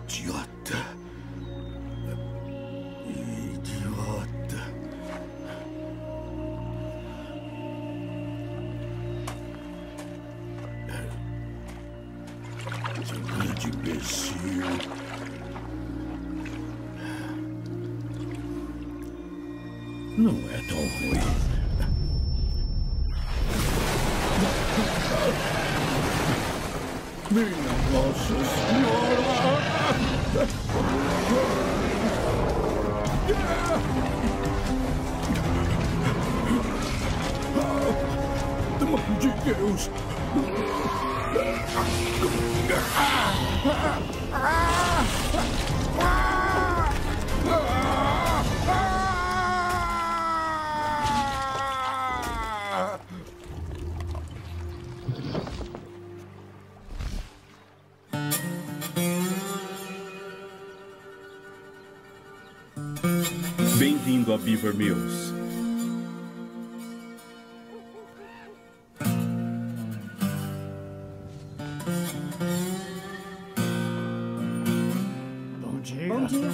Idiota. Idiota. Que grande imbecil. Não é tão ruim. Minha Nossa Senhora! Mãe de Deus! Bem-vindo a Beaver Mills. Bom dia. Bom dia.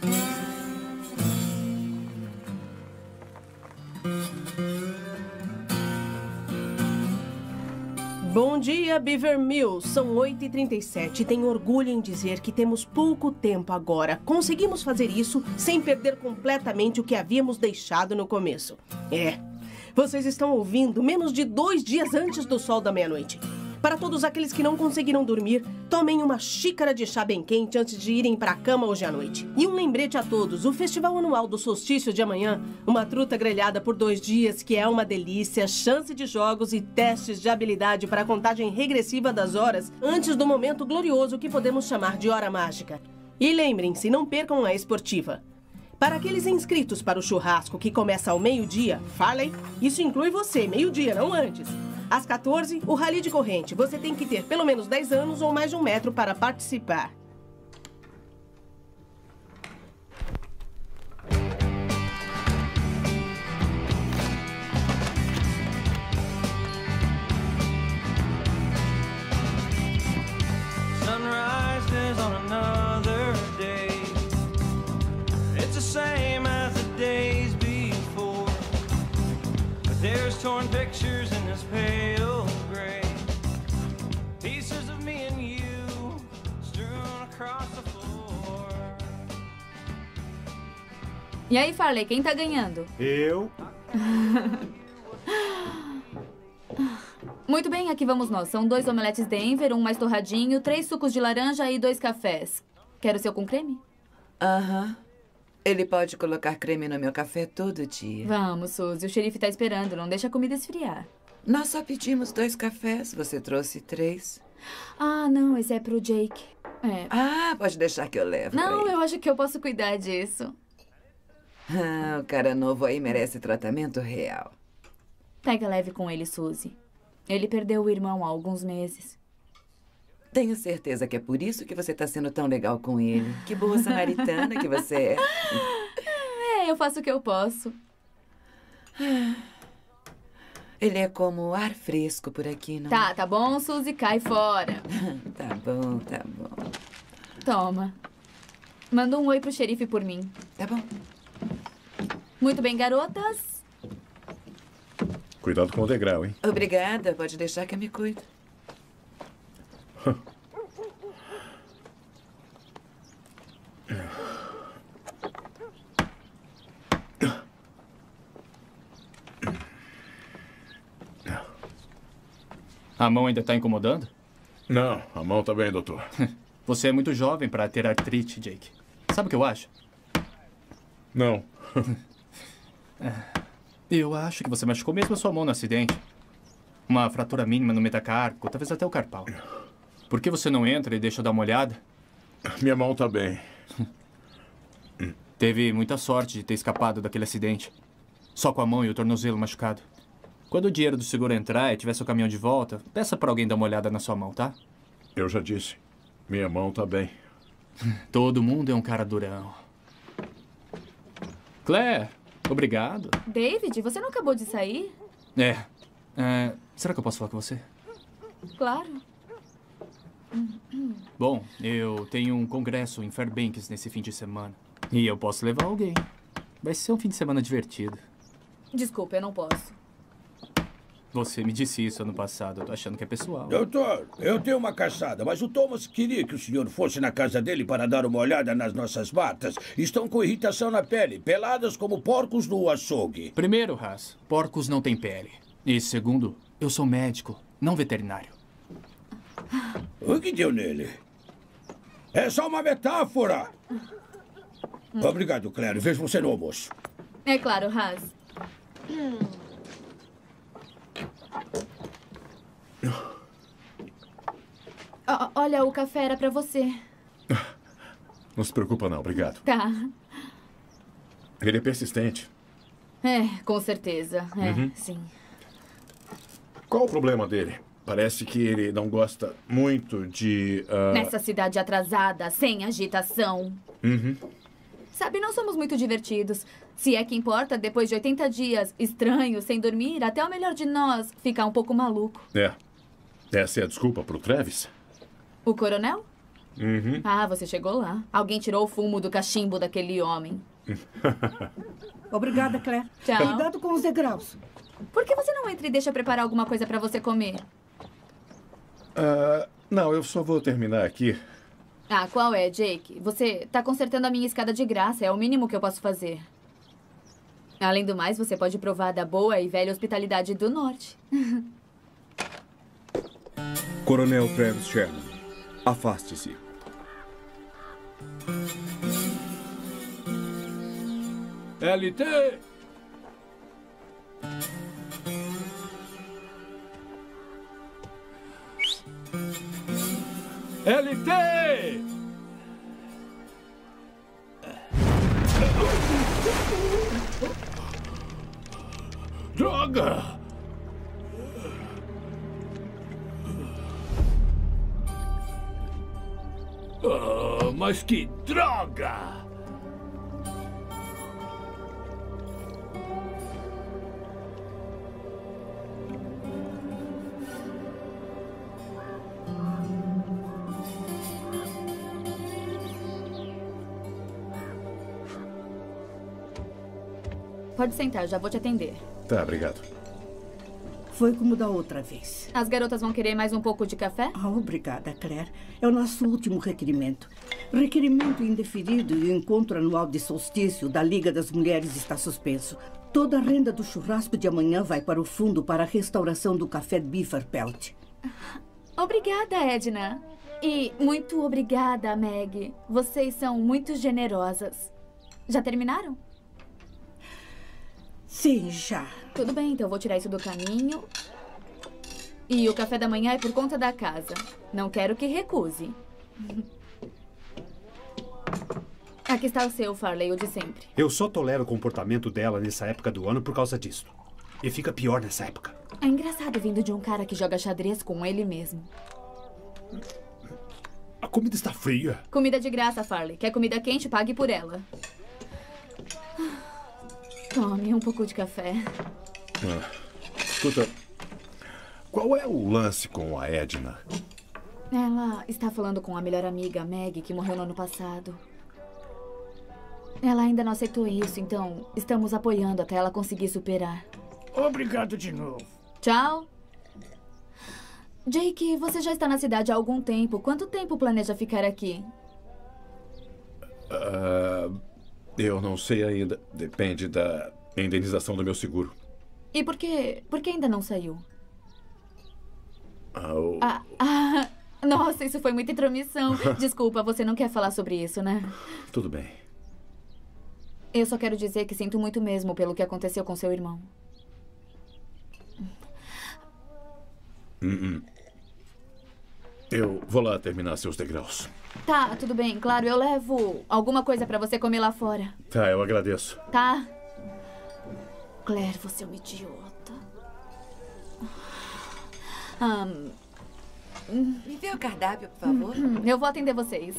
Bom dia, Beaver Mills. São 8h37. Tenho orgulho em dizer que temos pouco tempo agora. Conseguimos fazer isso sem perder completamente o que havíamos deixado no começo. Vocês estão ouvindo menos de 2 dias antes do sol da meia-noite. Para todos aqueles que não conseguiram dormir, tomem uma xícara de chá bem quente antes de irem para a cama hoje à noite. E um lembrete a todos, o festival anual do solstício de amanhã, uma truta grelhada por 2 dias, que é uma delícia, chance de jogos e testes de habilidade para a contagem regressiva das horas antes do momento glorioso que podemos chamar de hora mágica. E lembrem-se, não percam a esportiva. Para aqueles inscritos para o churrasco que começa ao meio-dia, Farley, isso inclui você, meio-dia, não antes. Às 14, o rally de corrente. Você tem que ter pelo menos 10 anos ou mais de 1 metro para participar. Sunrise is on another day. It's the same as the days before. But there's torn pictures in this pale gray. Pieces of me and you strewn across the floor. E aí, Farley, quem tá ganhando? Eu? Muito bem, aqui vamos nós. São 2 omeletes Denver, 1 mais torradinho, 3 sucos de laranja e 2 cafés. Quer o seu com creme? Aham. Ele pode colocar creme no meu café todo dia. Vamos, Suzy. O xerife tá esperando. Não deixa a comida esfriar. Nós só pedimos 2 cafés. Você trouxe 3. Ah, não. Esse é pro Jake. Ah, pode deixar que eu levo. Não, eu acho que eu posso cuidar disso. Ah, o cara novo aí merece tratamento real. Pega leve com ele, Suzy. Ele perdeu o irmão há alguns meses. Tenho certeza que é por isso que você tá sendo tão legal com ele. Que boa samaritana que você é. Eu faço o que eu posso. Ele é como ar fresco por aqui, não? Tá bom, Suzy, cai fora. Tá bom, tá bom. Toma. Manda um oi pro xerife por mim. Tá bom. Muito bem, garotas. Cuidado com o degrau, hein? Obrigada, pode deixar que eu me cuido. A mão ainda tá incomodando? Não, a mão tá bem, doutor. Você é muito jovem para ter artrite, Jake. Sabe o que eu acho? Não. Eu acho que você machucou mesmo a sua mão no acidente. Uma fratura mínima no metacarpo, talvez até o carpal. Por que você não entra e deixa eu dar uma olhada? Minha mão tá bem. Teve muita sorte de ter escapado daquele acidente. Só com a mão e o tornozelo machucado. Quando o dinheiro do seguro entrar e tiver seu caminhão de volta, peça para alguém dar uma olhada na sua mão, tá? Eu já disse. Minha mão tá bem. Todo mundo é um cara durão. Claire, obrigado. David, você não acabou de sair? Será que eu posso falar com você? Claro. Bom, eu tenho um congresso em Fairbanks nesse fim de semana. E eu posso levar alguém. Vai ser um fim de semana divertido. Desculpa, eu não posso. Você me disse isso ano passado. Eu tô achando que é pessoal. Doutor, eu tenho uma caçada, mas o Thomas queria que o senhor fosse na casa dele para dar uma olhada nas nossas matas. Estão com irritação na pele, peladas como porcos no açougue. Primeiro, Haas, porcos não têm pele. E segundo, eu sou médico, não veterinário. O que deu nele? É só uma metáfora. Obrigado, Claire. Vejo você no almoço. É claro, Haas. Olha, o café era pra você. Não se preocupa, não. Obrigado. Tá. Ele é persistente. É, com certeza. Sim. Qual o problema dele? Parece que ele não gosta muito de... Nessa cidade atrasada, sem agitação. Sabe, não somos muito divertidos. Se é que importa, depois de 80 dias estranhos, sem dormir, até o melhor de nós ficar um pouco maluco. É. Essa é a desculpa pro Travis? O coronel? Ah, você chegou lá. Alguém tirou o fumo do cachimbo daquele homem. Obrigada, Claire. Tchau. Cuidado com os degraus. Por que você não entra e deixa eu preparar alguma coisa pra você comer? Não, eu só vou terminar aqui. Ah, qual é, Jake? Você tá consertando a minha escada de graça. É o mínimo que eu posso fazer. Além do mais, você pode provar da boa e velha hospitalidade do norte. Coronel Travis Sherman, afaste-se. LT! LT! Droga! Mas que droga! Pode sentar, já vou te atender. Tá, obrigado. Foi como da outra vez. As garotas vão querer mais um pouco de café? Obrigada, Claire. É o nosso último requerimento. Requerimento indeferido e o encontro anual de solstício da Liga das Mulheres está suspenso. Toda a renda do churrasco de amanhã vai para o fundo para a restauração do café Bifferpelt. Obrigada, Edna. E muito obrigada, Meg. Vocês são muito generosas. Já terminaram? Sim, já. Tudo bem, então eu vou tirar isso do caminho. E o café da manhã é por conta da casa. Não quero que recuse. Aqui está o seu, Farley, o de sempre. Eu só tolero o comportamento dela nessa época do ano por causa disso. E fica pior nessa época. É engraçado vindo de um cara que joga xadrez com ele mesmo. A comida está fria. Comida de graça, Farley. Quer comida quente? Pague por ela. Tome um pouco de café. Escuta, qual é o lance com a Edna? Ela está falando com a melhor amiga, Meg, que morreu no ano passado. Ela ainda não aceitou isso, então estamos apoiando até ela conseguir superar. Obrigado de novo. Tchau. Jake, você já está na cidade há algum tempo. Quanto tempo planeja ficar aqui? Eu não sei ainda. Depende da indenização do meu seguro. E por que ainda não saiu? Nossa, isso foi muita intromissão. Desculpa, você não quer falar sobre isso, né? Tudo bem. Eu só quero dizer que sinto muito mesmo pelo que aconteceu com seu irmão. Eu vou lá terminar seus degraus. Tá, tudo bem. Claro, eu levo alguma coisa pra você comer lá fora. Tá, eu agradeço. Tá? Claire, você é uma idiota. Me dê o cardápio, por favor. Eu vou atender vocês.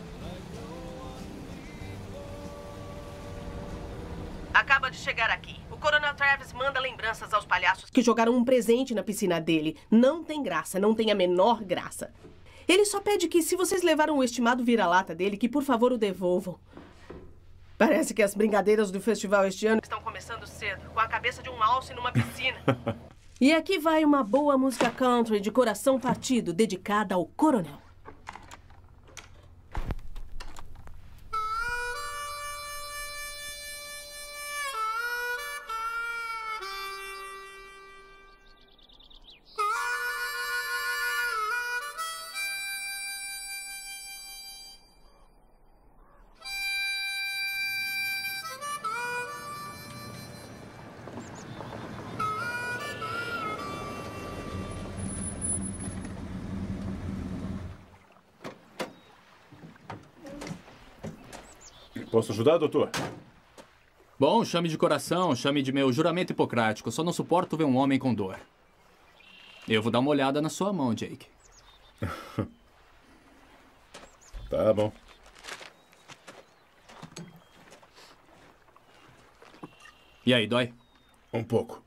Acaba de chegar aqui. O O Coronel Travis manda lembranças aos palhaços que jogaram um presente na piscina dele. Não tem graça, não tem a menor graça. Ele só pede que, se vocês levaram o estimado vira-lata dele, que por favor o devolvam. Parece que as brincadeiras do festival este ano estão começando cedo, com a cabeça de um alce numa piscina. E aqui vai uma boa música country de coração partido, dedicada ao coronel. Posso ajudar, doutor? Bom, chame de coração, chame de meu juramento hipocrático. Só não suporto ver um homem com dor. Eu vou dar uma olhada na sua mão, Jake. Tá bom. E aí, dói? Um pouco.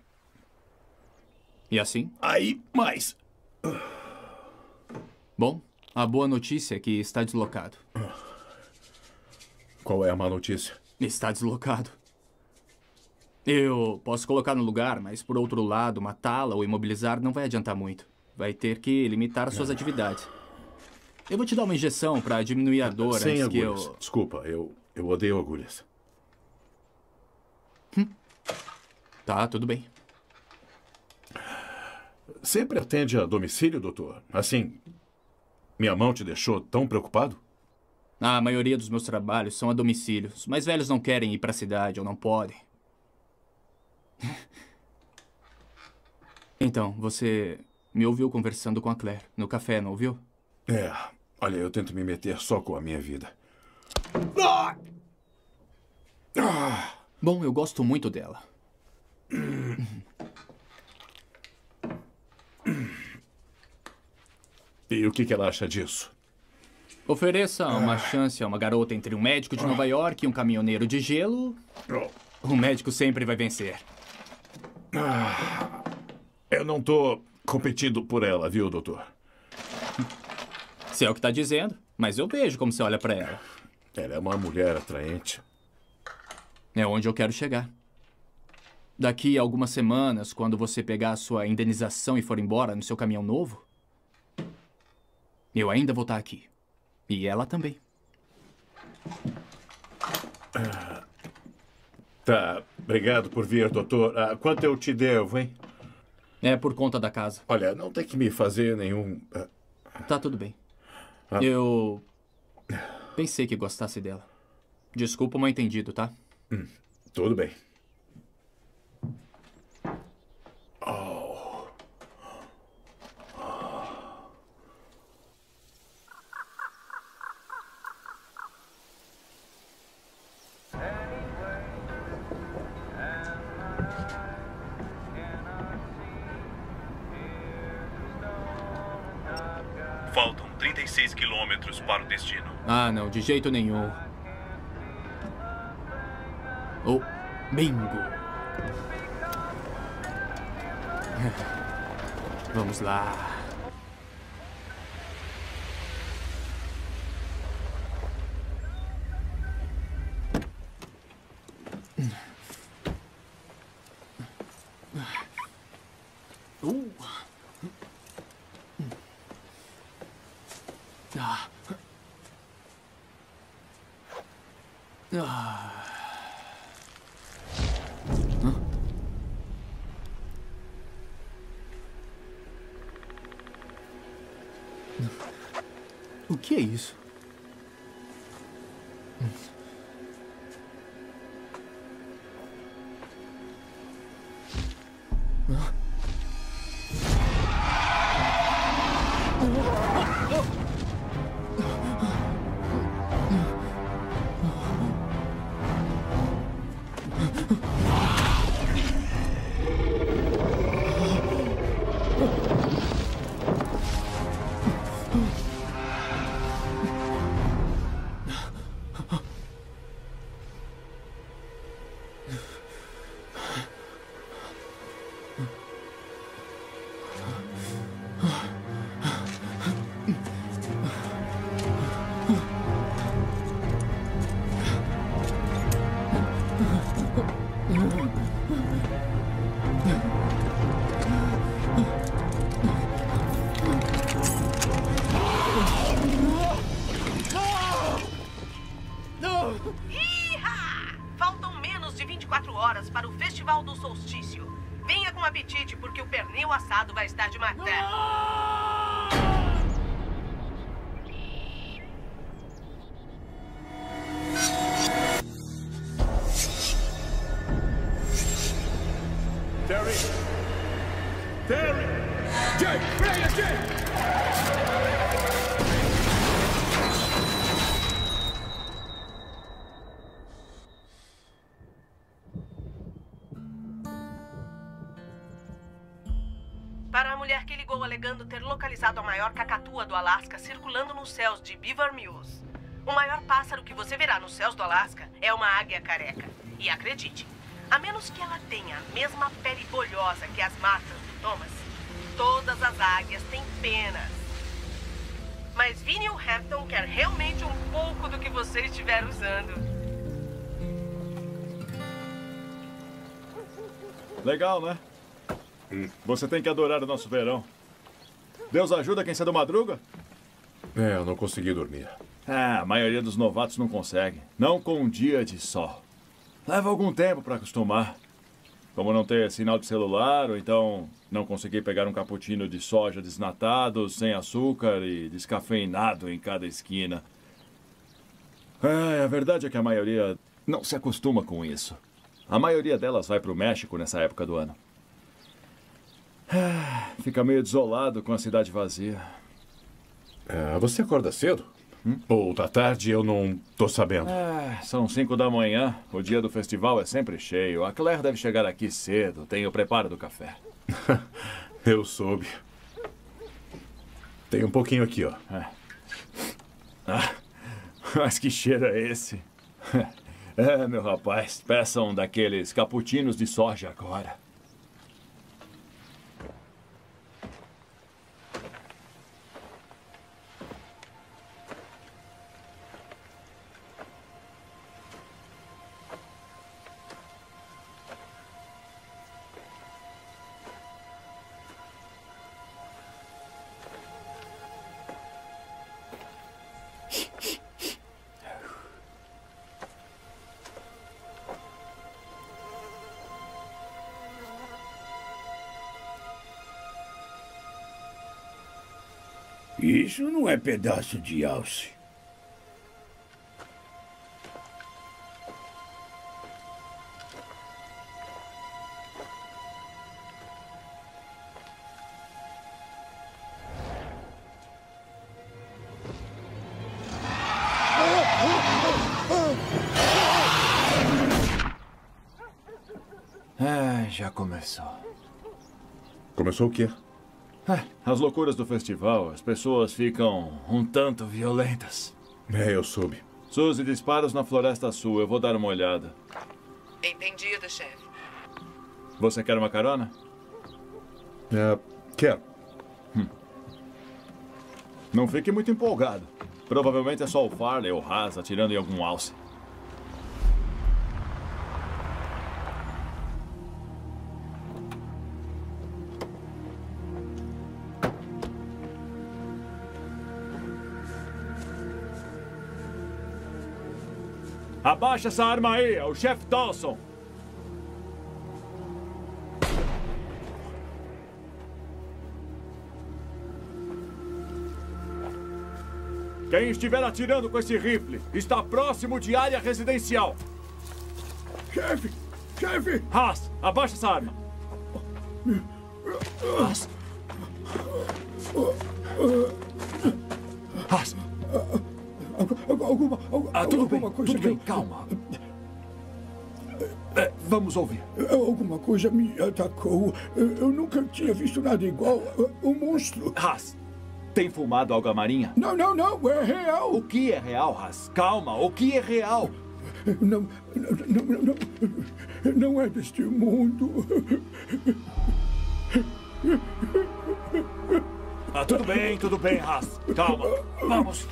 E assim? Aí, mais. Bom, a boa notícia é que está deslocado. Qual é a má notícia? Está deslocado. Eu posso colocar no lugar, mas por outro lado, matá-la ou imobilizar não vai adiantar muito. Vai ter que limitar as suas atividades. Eu vou te dar uma injeção para diminuir a dor Sem antes agulhas. que eu... Desculpa, eu odeio agulhas. Tá, tudo bem. Sempre atende a domicílio, doutor? Assim, minha mão te deixou tão preocupado? A maioria dos meus trabalhos são a domicílio. Os mais velhos não querem ir para a cidade ou não podem. Então, você me ouviu conversando com a Claire no café, não ouviu? É. Olha, eu tento me meter só com a minha vida. Bom, eu gosto muito dela. E o que ela acha disso? Ofereça uma chance a uma garota entre um médico de Nova York e um caminhoneiro de gelo. O médico sempre vai vencer. Eu não tô competindo por ela, viu, doutor? Você é o que tá dizendo, mas eu vejo como você olha pra ela. Ela é uma mulher atraente. É onde eu quero chegar. Daqui a algumas semanas, quando você pegar a sua indenização e for embora no seu caminhão novo, eu ainda vou estar aqui. E ela também. Tá, obrigado por vir, doutor. Quanto eu te devo, hein? É por conta da casa. Olha, não tem que me fazer nenhum... Tá tudo bem. Eu pensei que gostasse dela. Desculpa o mal entendido, tá? Tudo bem. Faltam 36 quilômetros para o destino. Ah, não, de jeito nenhum. Oh, bingo. Vamos lá. O que é isso? lado vai estar de martelo. Terry! Terry! Jake, freia, Jake! Para a mulher que ligou alegando ter localizado a maior cacatua do Alasca circulando nos céus de Beaver Mills. O maior pássaro que você verá nos céus do Alasca é uma águia careca. E acredite, a menos que ela tenha a mesma pele bolhosa que as matas do Thomas, todas as águias têm penas. Mas Vinnie Hampton quer realmente um pouco do que você estiver usando. Legal, né? Você tem que adorar o nosso verão. Deus ajuda quem cedo madruga? É, eu não consegui dormir. A maioria dos novatos não consegue. Não com um dia de sol. Leva algum tempo para acostumar. Como não ter sinal de celular, ou então não conseguir pegar um cappuccino de soja desnatado, sem açúcar e descafeinado em cada esquina. A verdade é que a maioria não se acostuma com isso. A maioria delas vai para o México nessa época do ano. Fica meio desolado com a cidade vazia. Você acorda cedo? Ou da tarde, eu não tô sabendo. São 5 da manhã. O dia do festival é sempre cheio. A Claire deve chegar aqui cedo. Tem o preparo do café. Eu soube. Tem um pouquinho aqui, ó. Mas que cheiro é esse? Meu rapaz, peçam daqueles cappuccinos de soja agora. Isso não é pedaço de alce. Já começou. Começou o quê? As loucuras do festival. As pessoas ficam um tanto violentas. Eu soube. Suzy, disparos na Floresta Sul. Eu vou dar uma olhada. Entendido, chefe. Você quer uma carona? Quero. Não fique muito empolgado. Provavelmente é só o Farley ou Haas atirando em algum alce. Abaixa essa arma aí, é o chefe Dawson. Quem estiver atirando com esse rifle está próximo de área residencial. Chefe! Chefe! Haas, abaixa essa arma. Haas. Haas. Tudo bem, calma. Vamos ouvir. Alguma coisa me atacou. Eu nunca tinha visto nada igual. Um monstro. Haas, tem fumado alga marinha? Não, é real. O que é real, Haas? Calma, o que é real? Não é deste mundo. Tudo bem, Haas. Calma, vamos.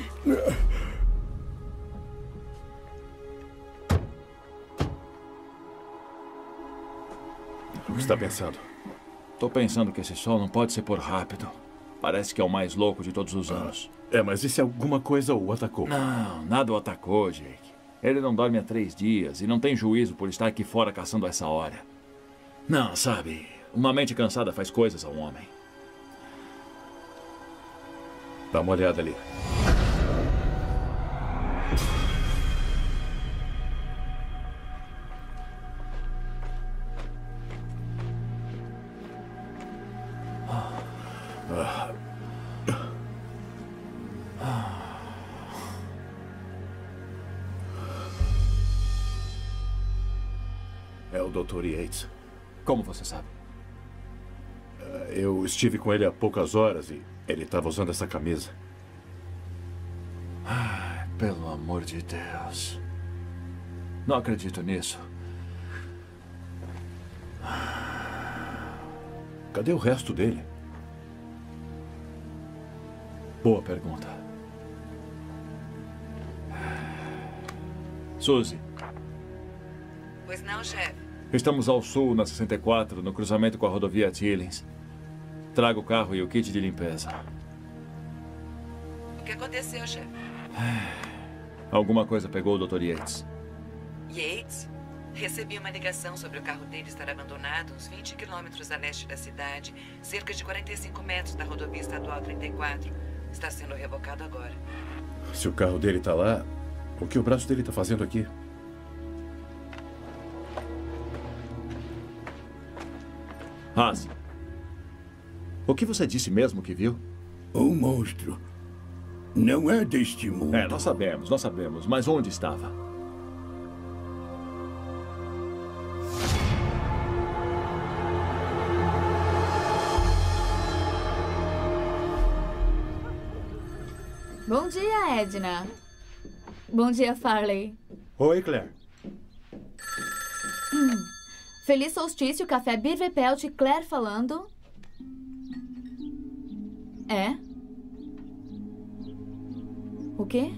O que está pensando? Tô pensando que esse sol não pode ser por rápido. Parece que é o mais louco de todos os anos. Mas e se alguma coisa o atacou? Não, nada o atacou, Jake. Ele não dorme há 3 dias e não tem juízo por estar aqui fora caçando a essa hora. Não, sabe, uma mente cansada faz coisas ao homem. Dá uma olhada ali. É o Dr. Yates. Como você sabe? Eu estive com ele há poucas horas e ele estava usando essa camisa. Ai, pelo amor de Deus. Não acredito nisso. Cadê o resto dele? Boa pergunta. Suzy. Pois não, chefe. Estamos ao sul, na 64, no cruzamento com a rodovia Tillings. Traga o carro e o kit de limpeza. O que aconteceu, chefe? Alguma coisa pegou o Dr. Yates. Yates? Recebi uma ligação sobre o carro dele estar abandonado uns 20 quilômetros a leste da cidade, cerca de 45 metros da rodovia estadual 34. Está sendo revocado agora. Se o carro dele está lá, o que o braço dele está fazendo aqui? Haas, o que você disse mesmo que viu? Um monstro. Não é deste mundo. Nós sabemos. Mas onde estava? Bom dia, Edna. Bom dia, Farley. Oi, Claire. Feliz solstício, café Beaver Pelt, Claire falando. É? O quê?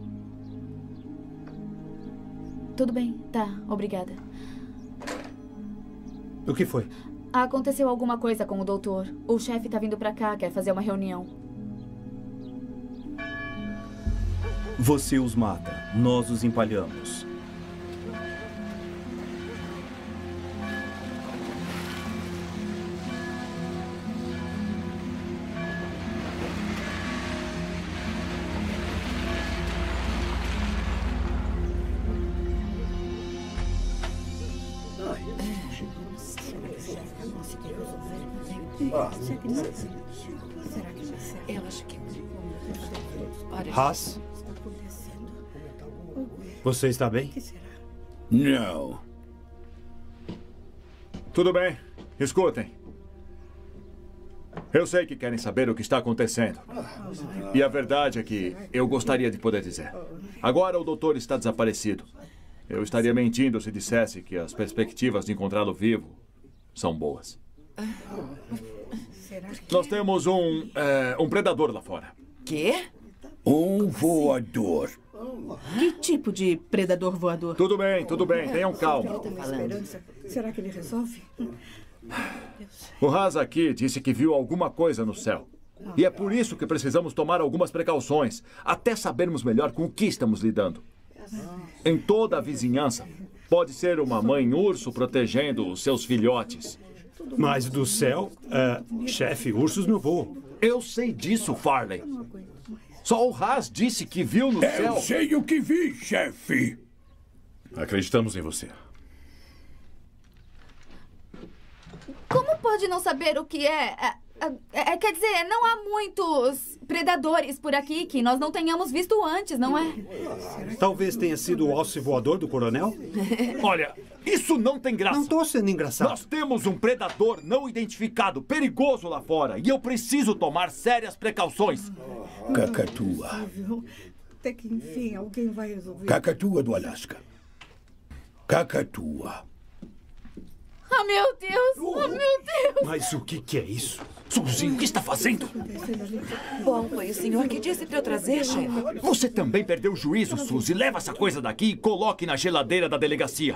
Tudo bem, tá, obrigada. O que foi? Aconteceu alguma coisa com o doutor. O chefe tá vindo pra cá, quer fazer uma reunião. Você os mata, nós os empalhamos. Eu acho que... Haas? Você está bem? Não. Tudo bem. Escutem. Eu sei que querem saber o que está acontecendo. E a verdade é que eu gostaria de poder dizer. Agora o doutor está desaparecido. Eu estaria mentindo se dissesse que as perspectivas de encontrá-lo vivo são boas. Nós temos um predador lá fora. Quê? Um voador. Que tipo de predador voador? Tudo bem. Tenham calma. Será que ele resolve? O Haas aqui disse que viu alguma coisa no céu. E é por isso que precisamos tomar algumas precauções, até sabermos melhor com o que estamos lidando. Em toda a vizinhança, pode ser uma mãe urso protegendo os seus filhotes. Mas do céu, chefe, ursos não voam. Eu sei disso, Farley. Só o Haas disse que viu no céu. Eu sei o que vi, chefe. Acreditamos em você. Como pode não saber o que é? Quer dizer, não há muitos predadores por aqui que nós não tenhamos visto antes, não é? Talvez tenha sido o alce voador do coronel? Olha, isso não tem graça. Não estou sendo engraçado. Nós temos um predador não identificado, perigoso lá fora. E eu preciso tomar sérias precauções. Cacatua. Até que enfim alguém vai resolver. Cacatua do Alasca. Cacatua. Oh, meu Deus! Oh, meu Deus! Mas o que é isso? Suzy, o que está fazendo? Bom, foi o senhor que disse para eu trazer, chefe. Você também perdeu o juízo, Suzy. Leva essa coisa daqui e coloque na geladeira da delegacia.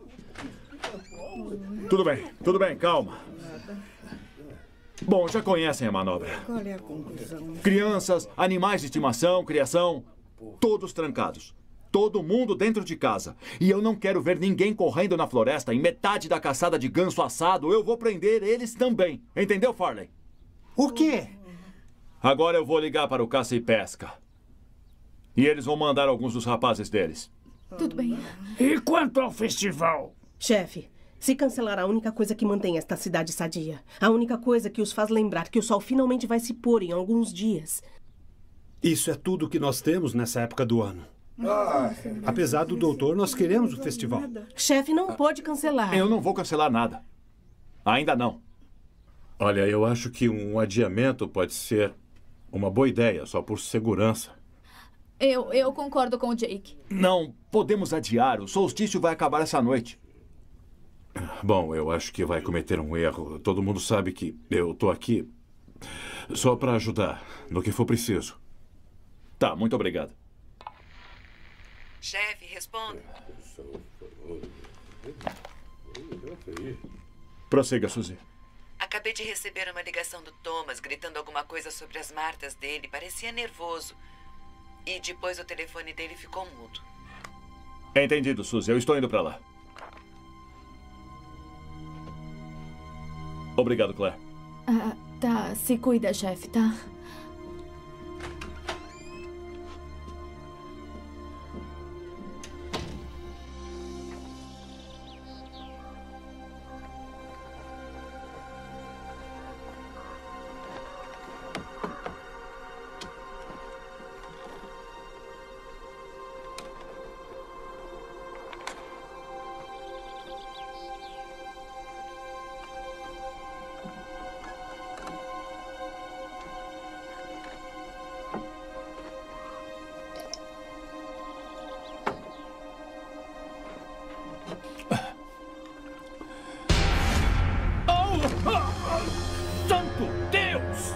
Tudo bem, calma. Bom, já conhecem a manobra. Qual é a conclusão? Crianças, animais de estimação, criação, todos trancados. todo mundo dentro de casa. E eu não quero ver ninguém correndo na floresta em metade da caçada de ganso assado. Eu vou prender eles também. Entendeu, Farley? O quê? Agora eu vou ligar para o caça e pesca. E eles vão mandar alguns dos rapazes deles. Tudo bem. E quanto ao festival? Chefe, se cancelar a única coisa que mantém esta cidade sadia, a única coisa que os faz lembrar que o sol finalmente vai se pôr em alguns dias. Isso é tudo que nós temos nessa época do ano. Apesar do doutor, nós queremos o festival. Chefe, não pode cancelar. Eu não vou cancelar nada. Ainda não. Olha, eu acho que um adiamento pode ser uma boa ideia, só por segurança. Eu concordo com o Jake. Não podemos adiar. O solstício vai acabar essa noite. Bom, eu acho que vai cometer um erro. Todo mundo sabe que eu tô aqui só para ajudar no que for preciso. Tá, muito obrigado. Chefe, responda. Prossiga, Suzy. Acabei de receber uma ligação do Thomas gritando alguma coisa sobre as martas dele. Parecia nervoso. E depois o telefone dele ficou mudo. Entendido, Suzy. Eu estou indo para lá. Obrigado, Claire. Tá. Se cuida, chefe, tá? Santo Deus!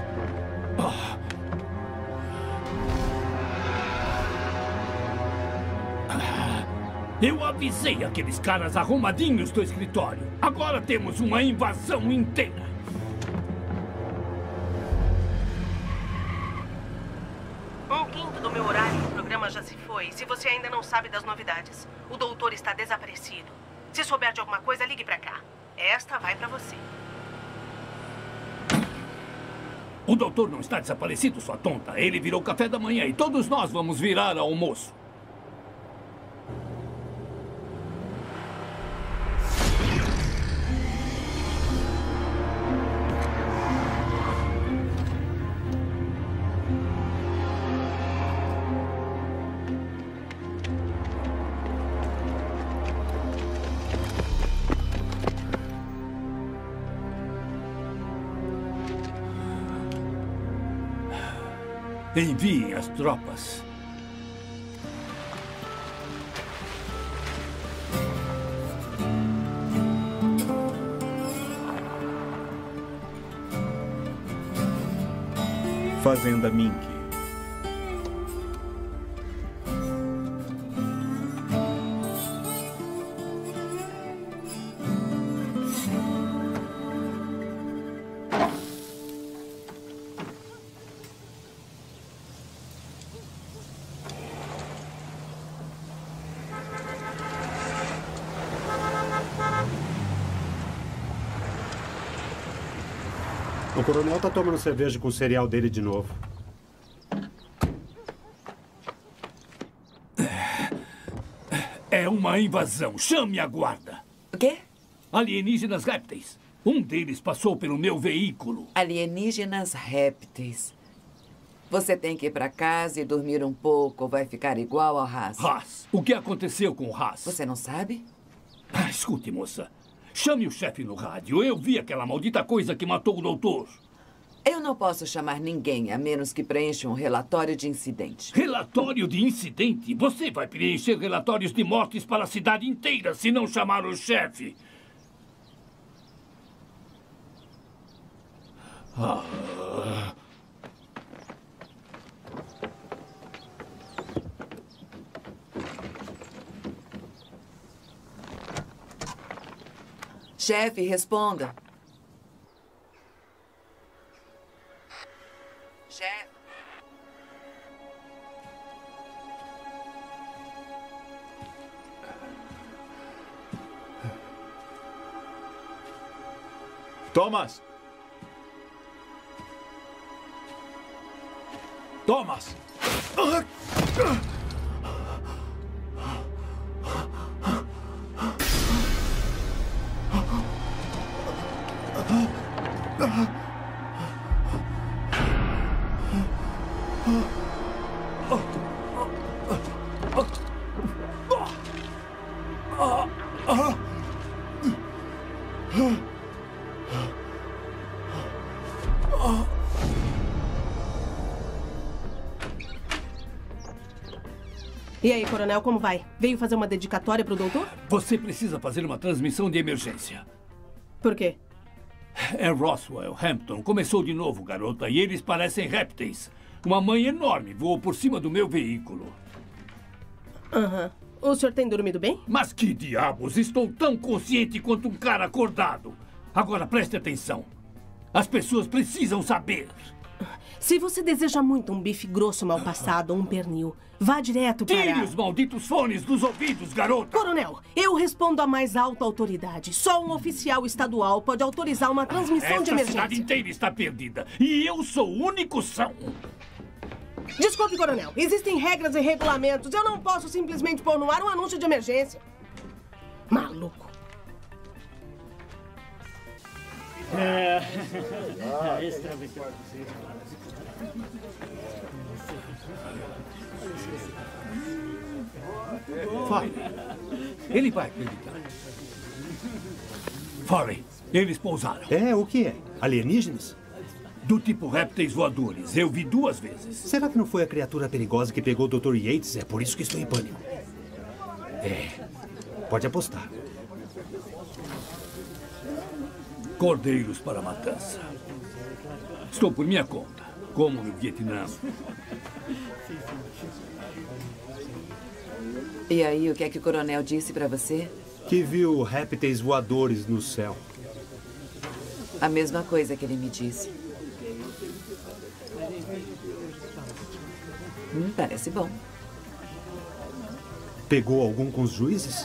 Eu avisei aqueles caras arrumadinhos do escritório. Agora temos uma invasão inteira. Um quinto do meu horário no programa já se foi. Se você ainda não sabe das novidades, o doutor está desaparecido. Se souber de alguma coisa, ligue pra cá. Esta vai pra você. O doutor não está desaparecido, sua tonta. Ele virou café da manhã e todos nós vamos virar almoço. Enviem as tropas. Fazenda Mink. O coronel tá tomando cerveja com o cereal dele de novo. É uma invasão. Chame a guarda. O quê? Alienígenas répteis. Um deles passou pelo meu veículo. Alienígenas répteis. Você tem que ir para casa e dormir um pouco, ou vai ficar igual ao Haas. Haas. O que aconteceu com o Haas? Você não sabe? Escute, moça. Chame o chefe no rádio. Eu vi aquela maldita coisa que matou o doutor. Eu não posso chamar ninguém, a menos que preencha um relatório de incidente. Relatório de incidente? Você vai preencher relatórios de mortes para a cidade inteira se não chamar o chefe. Chefe, responda. Chefe. Thomas! Thomas! E aí, coronel, como vai? Veio fazer uma dedicatória pro doutor? Você precisa fazer uma transmissão de emergência. Por quê? É Roswell, Hampton. Começou de novo, garota, e eles parecem répteis. Uma mãe enorme voou por cima do meu veículo. Aham. O senhor tem dormido bem? Mas que diabos! Estou tão consciente quanto um cara acordado. Agora preste atenção. As pessoas precisam saber. Se você deseja muito um bife grosso mal passado ou um pernil, vá direto para... Tire os malditos fones dos ouvidos, garota! Coronel, eu respondo à mais alta autoridade. Só um oficial estadual pode autorizar uma transmissão de emergência. Esta cidade inteira está perdida. E eu sou o único são. Desculpe, coronel. Existem regras e regulamentos. Eu não posso simplesmente pôr no ar um anúncio de emergência. Maluco. Fale. Ele vai acreditar. Fale. Eles pousaram. É, o que é? Alienígenas? Do tipo répteis voadores. Eu vi 2 vezes. Será que não foi a criatura perigosa que pegou o Dr. Yates? É por isso que estou em pânico. É. Pode apostar. Cordeiros para a matança. Estou por minha conta, como no Vietnã. E aí, o que é que o coronel disse pra você? Que viu répteis voadores no céu. A mesma coisa que ele me disse. Parece bom. Pegou algum com os juízes?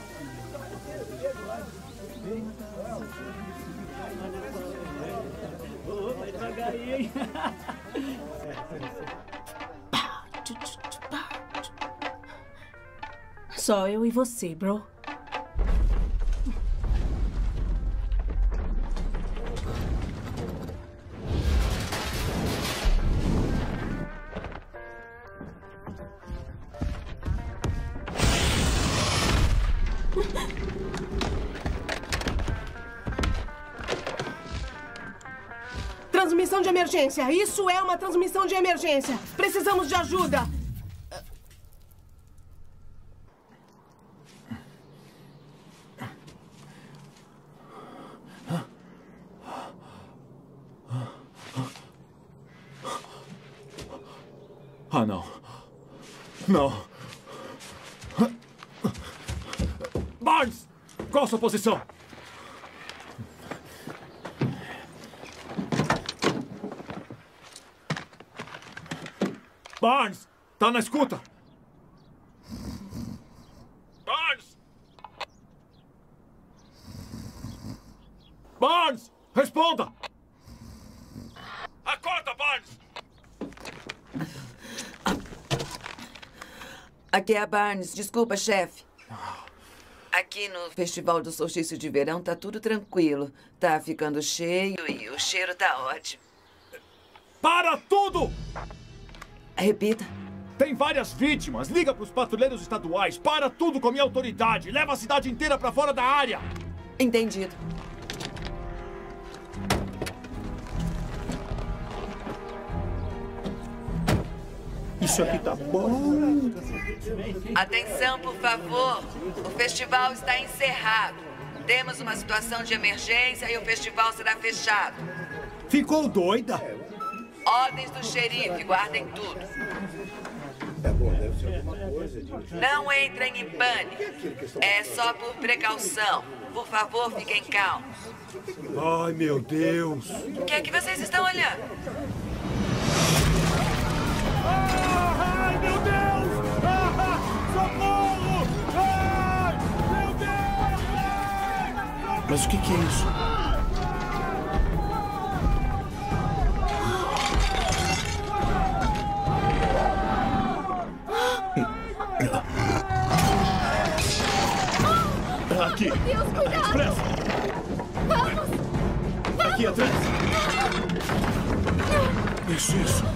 Só eu e você, bro. Transmissão de emergência. Isso é uma transmissão de emergência. Precisamos de ajuda. Ah, não. Não. Barnes! Qual a sua posição? Barnes! Tá na escuta! Barnes! Barnes! Responda! Acorda, Barnes! Aqui é a Barnes. Desculpa, chefe. Aqui no Festival do Solstício de Verão tá tudo tranquilo. Tá ficando cheio e o cheiro tá ótimo. Para tudo! Repita. Tem várias vítimas. Liga pros patrulheiros estaduais. Para tudo com a minha autoridade. Leva a cidade inteira pra fora da área. Entendido. Isso aqui tá bom. Atenção, por favor. O festival está encerrado. Temos uma situação de emergência e o festival será fechado. Ficou doida? Ordens do xerife, guardem tudo. Não entrem em pânico. É só por precaução. Por favor, fiquem calmos. Ai, meu Deus. O que é que vocês estão olhando? Ai, meu Deus! Ah, socorro! Ai, meu Deus! Mas o que é isso? Aqui. Meu Deus, cuidado! Depressa! Vamos! Aqui atrás! Isso.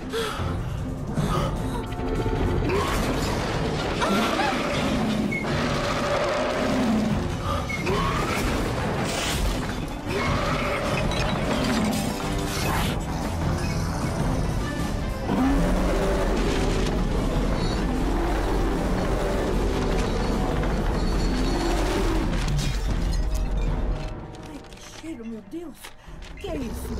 Meu Deus, o que é isso?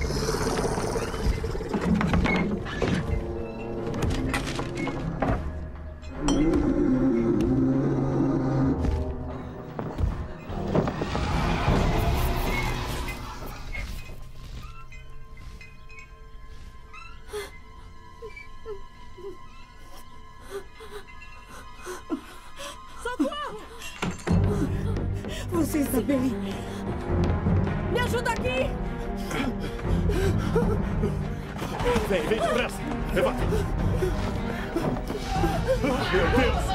Socorro! Você está bem? Me ajuda aqui! Vem depressa! Levanta! Meu Deus!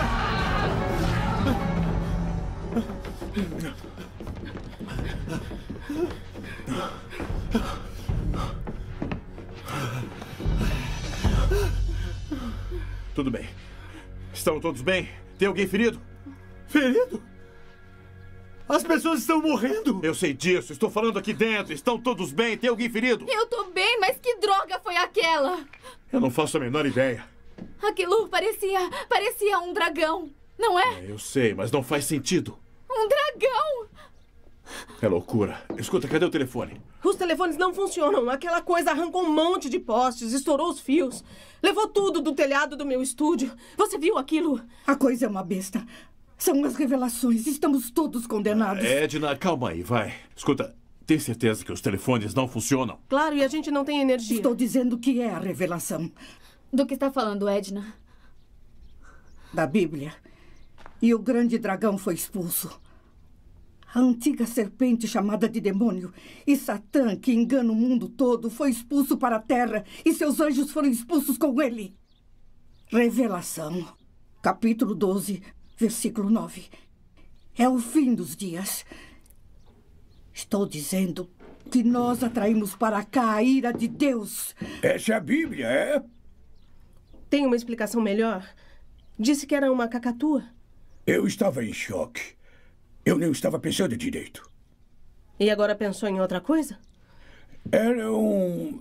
Tudo bem. Estão todos bem? Tem alguém ferido? Ferido? As pessoas estão morrendo! Eu sei disso. Estou falando aqui dentro. Estão todos bem? Tem alguém ferido? Eu tô bem, mas que droga foi aquela? Eu não faço a menor ideia. Aquilo parecia um dragão, não é? Eu sei, mas não faz sentido. Um dragão! É loucura. Escuta, cadê o telefone? Os telefones não funcionam. Aquela coisa arrancou um monte de postes, estourou os fios. Levou tudo do telhado do meu estúdio. Você viu aquilo? A coisa é uma besta. São as revelações. Estamos todos condenados. Edna, calma aí, vai. Escuta, tem certeza que os telefones não funcionam? Claro, e a gente não tem energia. Estou dizendo que é a revelação. Do que está falando, Edna? Da Bíblia. E o grande dragão foi expulso. A antiga serpente chamada de demônio e Satã, que engana o mundo todo, foi expulso para a terra e seus anjos foram expulsos com ele. Revelação, capítulo 12, versículo 9. É o fim dos dias. Estou dizendo que nós atraímos para cá a ira de Deus. Essa é a Bíblia, é? Tem uma explicação melhor? Disse que era uma cacatua. Eu estava em choque. Eu nem estava pensando direito. E agora pensou em outra coisa? Era um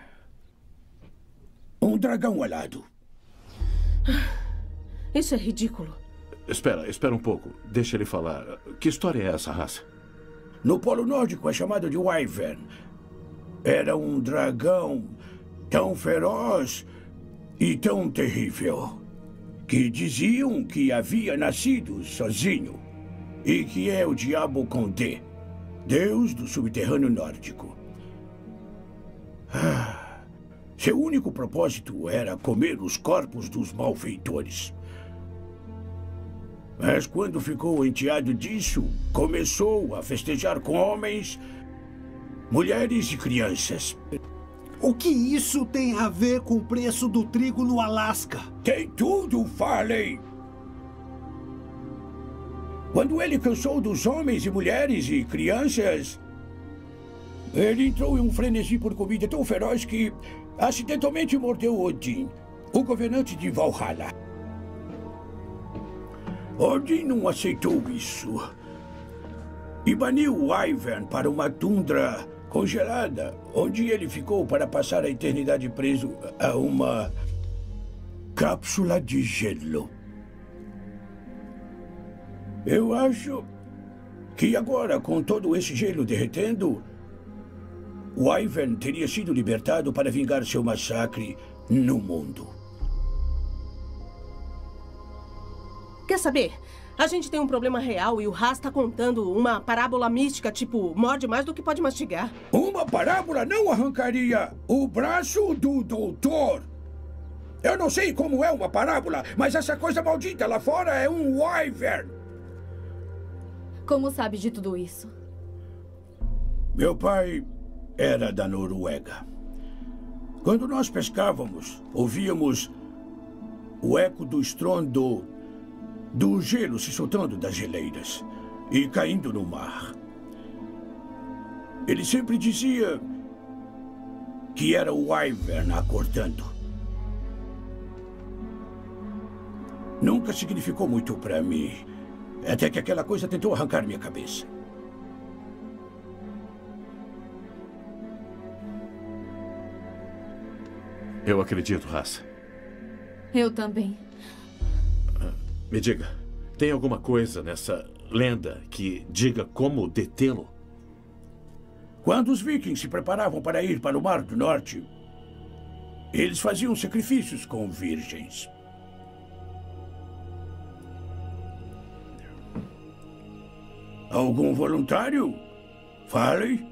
dragão alado. Isso é ridículo. Espera um pouco. Deixa ele falar. Que história é essa, raça? No Polo Nórdico é chamado de Wyvern. Era um dragão tão feroz e tão terrível que diziam que havia nascido sozinho e que é o Diabo com D, Deus do subterrâneo nórdico. Seu único propósito era comer os corpos dos malfeitores. Mas quando ficou enteado disso, começou a festejar com homens, mulheres e crianças. O que isso tem a ver com o preço do trigo no Alasca? Tem tudo, falei! Quando ele cansou dos homens e mulheres e crianças, ele entrou em um frenesi por comida tão feroz que acidentalmente mordeu Odin, o governante de Valhalla. Odin não aceitou isso e baniu Wyvern para uma tundra congelada, onde ele ficou para passar a eternidade preso a uma cápsula de gelo. Eu acho que agora, com todo esse gelo derretendo, Wyvern teria sido libertado para vingar seu massacre no mundo. Quer saber? A gente tem um problema real e o Haas está contando uma parábola mística, tipo, morde mais do que pode mastigar. Uma parábola não arrancaria o braço do doutor. Eu não sei como é uma parábola, mas essa coisa maldita lá fora é um Wyvern. Como sabe de tudo isso? Meu pai era da Noruega. Quando nós pescávamos, ouvíamos o eco do estrondo do gelo se soltando das geleiras. e caindo no mar. Ele sempre dizia que era o Wyvern acordando. Nunca significou muito para mim, até que aquela coisa tentou arrancar minha cabeça. Eu acredito, Haas. Eu também. Me diga, tem alguma coisa nessa lenda que diga como detê-lo? Quando os vikings se preparavam para ir para o Mar do Norte, eles faziam sacrifícios com virgens. Algum voluntário? Fale.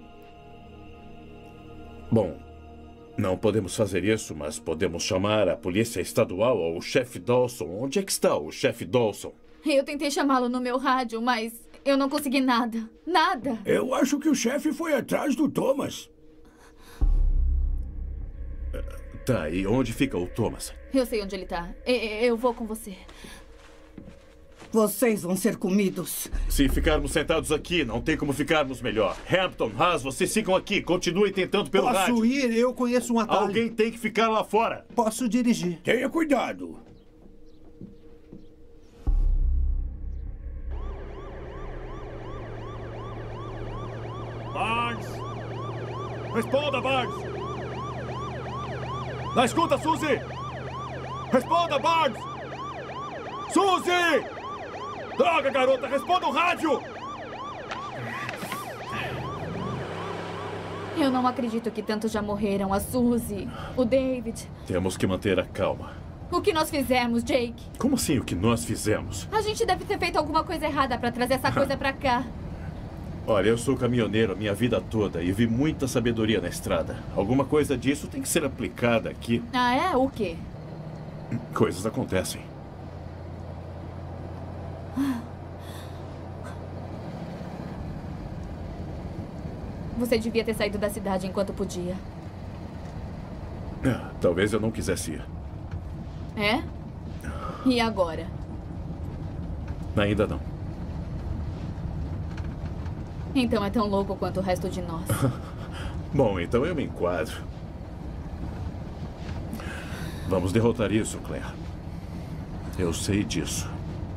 Bom, não podemos fazer isso, mas podemos chamar a polícia estadual ou o chefe Dawson. Onde é que está o chefe Dawson? Eu tentei chamá-lo no meu rádio, mas eu não consegui nada. Nada. Eu acho que o chefe foi atrás do Thomas. Tá, e onde fica o Thomas? Eu sei onde ele tá. Eu vou com você. Vocês vão ser comidos. Se ficarmos sentados aqui, não tem como ficarmos melhor. Hampton, Haas, vocês ficam aqui. Continuem tentando pelo rádio. Posso ir? Eu conheço um atalho. Alguém tem que ficar lá fora. Posso dirigir. Tenha cuidado. Barnes! Responda, Barnes! Na escuta, Suzy! Responda, Barnes! Suzy! Droga, garota! Responda o rádio! Eu não acredito que tantos já morreram. A Suzy, o David. Temos que manter a calma. O que nós fizemos, Jake? Como assim o que nós fizemos? A gente deve ter feito alguma coisa errada para trazer essa coisa pra cá. Olha, eu sou caminhoneiro a minha vida toda e vi muita sabedoria na estrada. Alguma coisa disso tem que ser aplicada aqui. Ah, é? O quê? Coisas acontecem. Você devia ter saído da cidade enquanto podia. Talvez eu não quisesse ir. É? E agora? Ainda não. Então é tão louco quanto o resto de nós. Bom, então eu me enquadro. Vamos derrotar isso, Claire. Eu sei disso.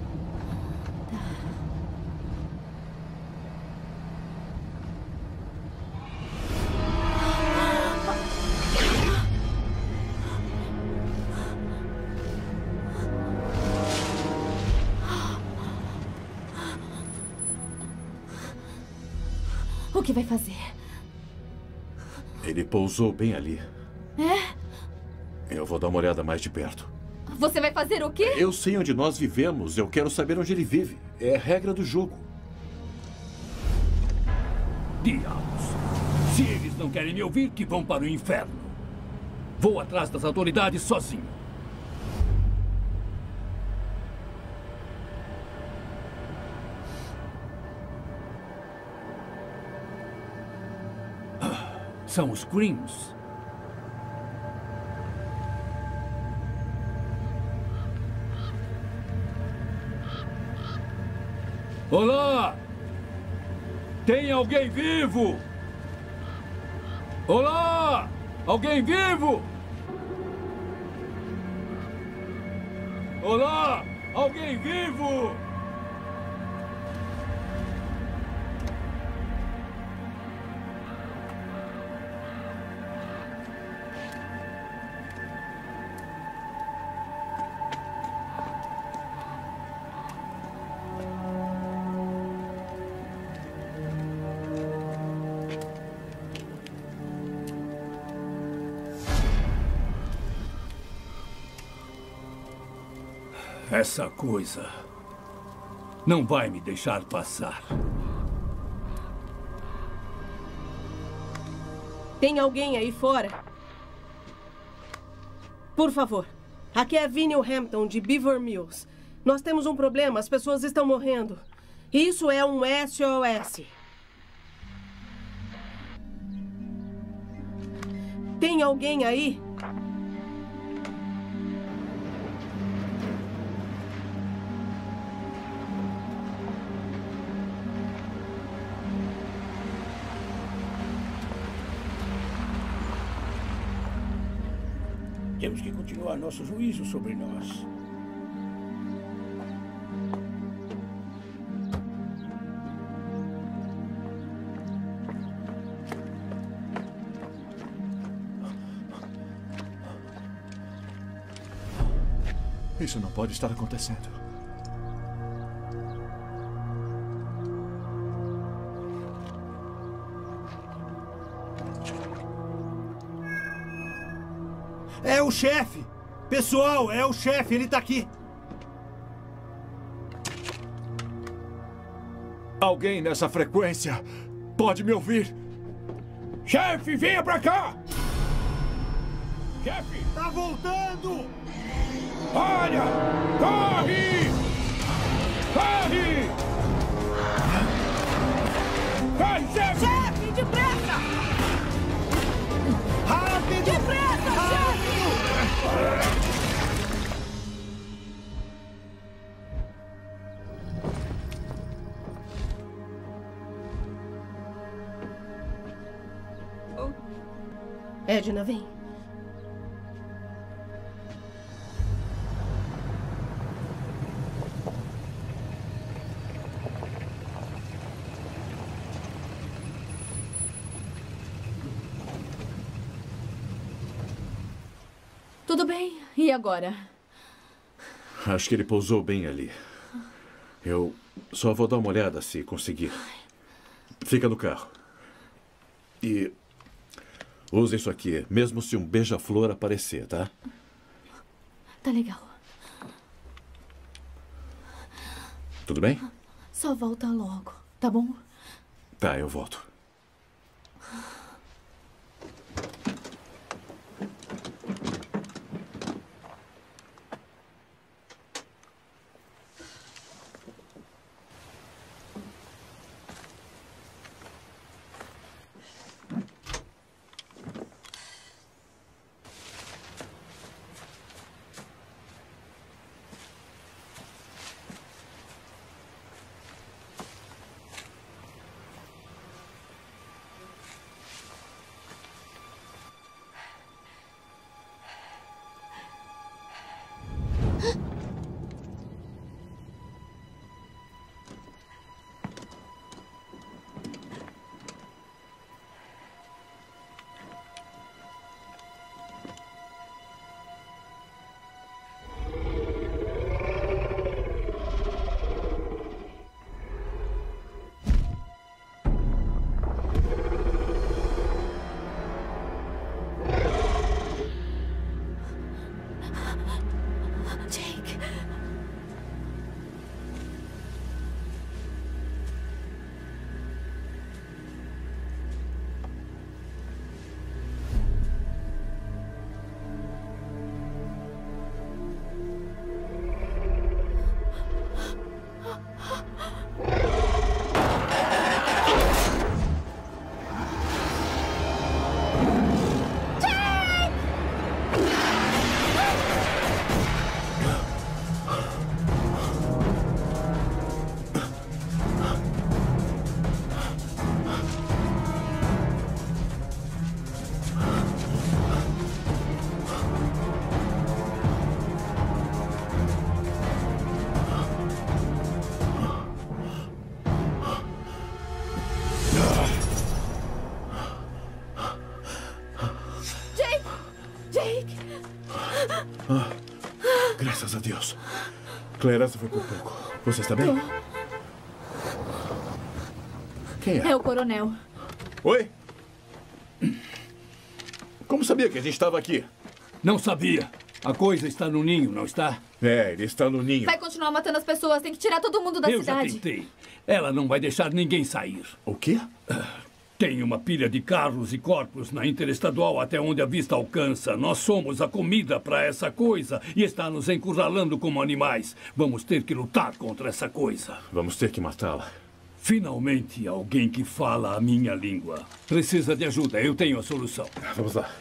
O que vai fazer? Ele pousou bem ali. É? Eu vou dar uma olhada mais de perto. Você vai fazer o quê? Eu sei onde nós vivemos. Eu quero saber onde ele vive. É a regra do jogo. Diabos. Se eles não querem me ouvir, que vão para o inferno. Vou atrás das autoridades sozinho. São os Greens. Olá! Tem alguém vivo? Olá! Alguém vivo? Olá! Alguém vivo? Essa coisa não vai me deixar passar. Tem alguém aí fora? Por favor. Aqui é Vinnie Hampton, de Beaver Mills. Nós temos um problema, as pessoas estão morrendo. Isso é um SOS. Tem alguém aí? Temos que continuar nosso juízo sobre nós. Isso não pode estar acontecendo. É o chefe! Pessoal, é o chefe, ele tá aqui! Alguém nessa frequência pode me ouvir? Chefe, venha pra cá! Chefe! Tá voltando! Olha! Corre! Corre! Corre, chefe! Chefe, depressa! Rápido! Depressa, chefe! Edna, vem. Tudo bem. E agora? Acho que ele pousou bem ali. Eu só vou dar uma olhada se conseguir. Fica no carro. E use isso aqui, mesmo se um beija-flor aparecer, tá? Tá legal. Tudo bem? Só volta logo, tá bom? Tá, eu volto. Graças a Deus. Claire, essa foi por pouco. Você está bem? Quem é? É o coronel. Oi? Como sabia que a gente estava aqui? Não sabia. A coisa está no ninho, não está? É, ele está no ninho. Vai continuar matando as pessoas. Tem que tirar todo mundo da Eu cidade. já tentei. Ela não vai deixar ninguém sair. O quê? Tem uma pilha de carros e corpos na interestadual até onde a vista alcança. Nós somos a comida para essa coisa e está nos encurralando como animais. Vamos ter que lutar contra essa coisa. Vamos ter que matá-la. Finalmente, alguém que fala a minha língua. Precisa de ajuda. Eu tenho a solução. Vamos lá.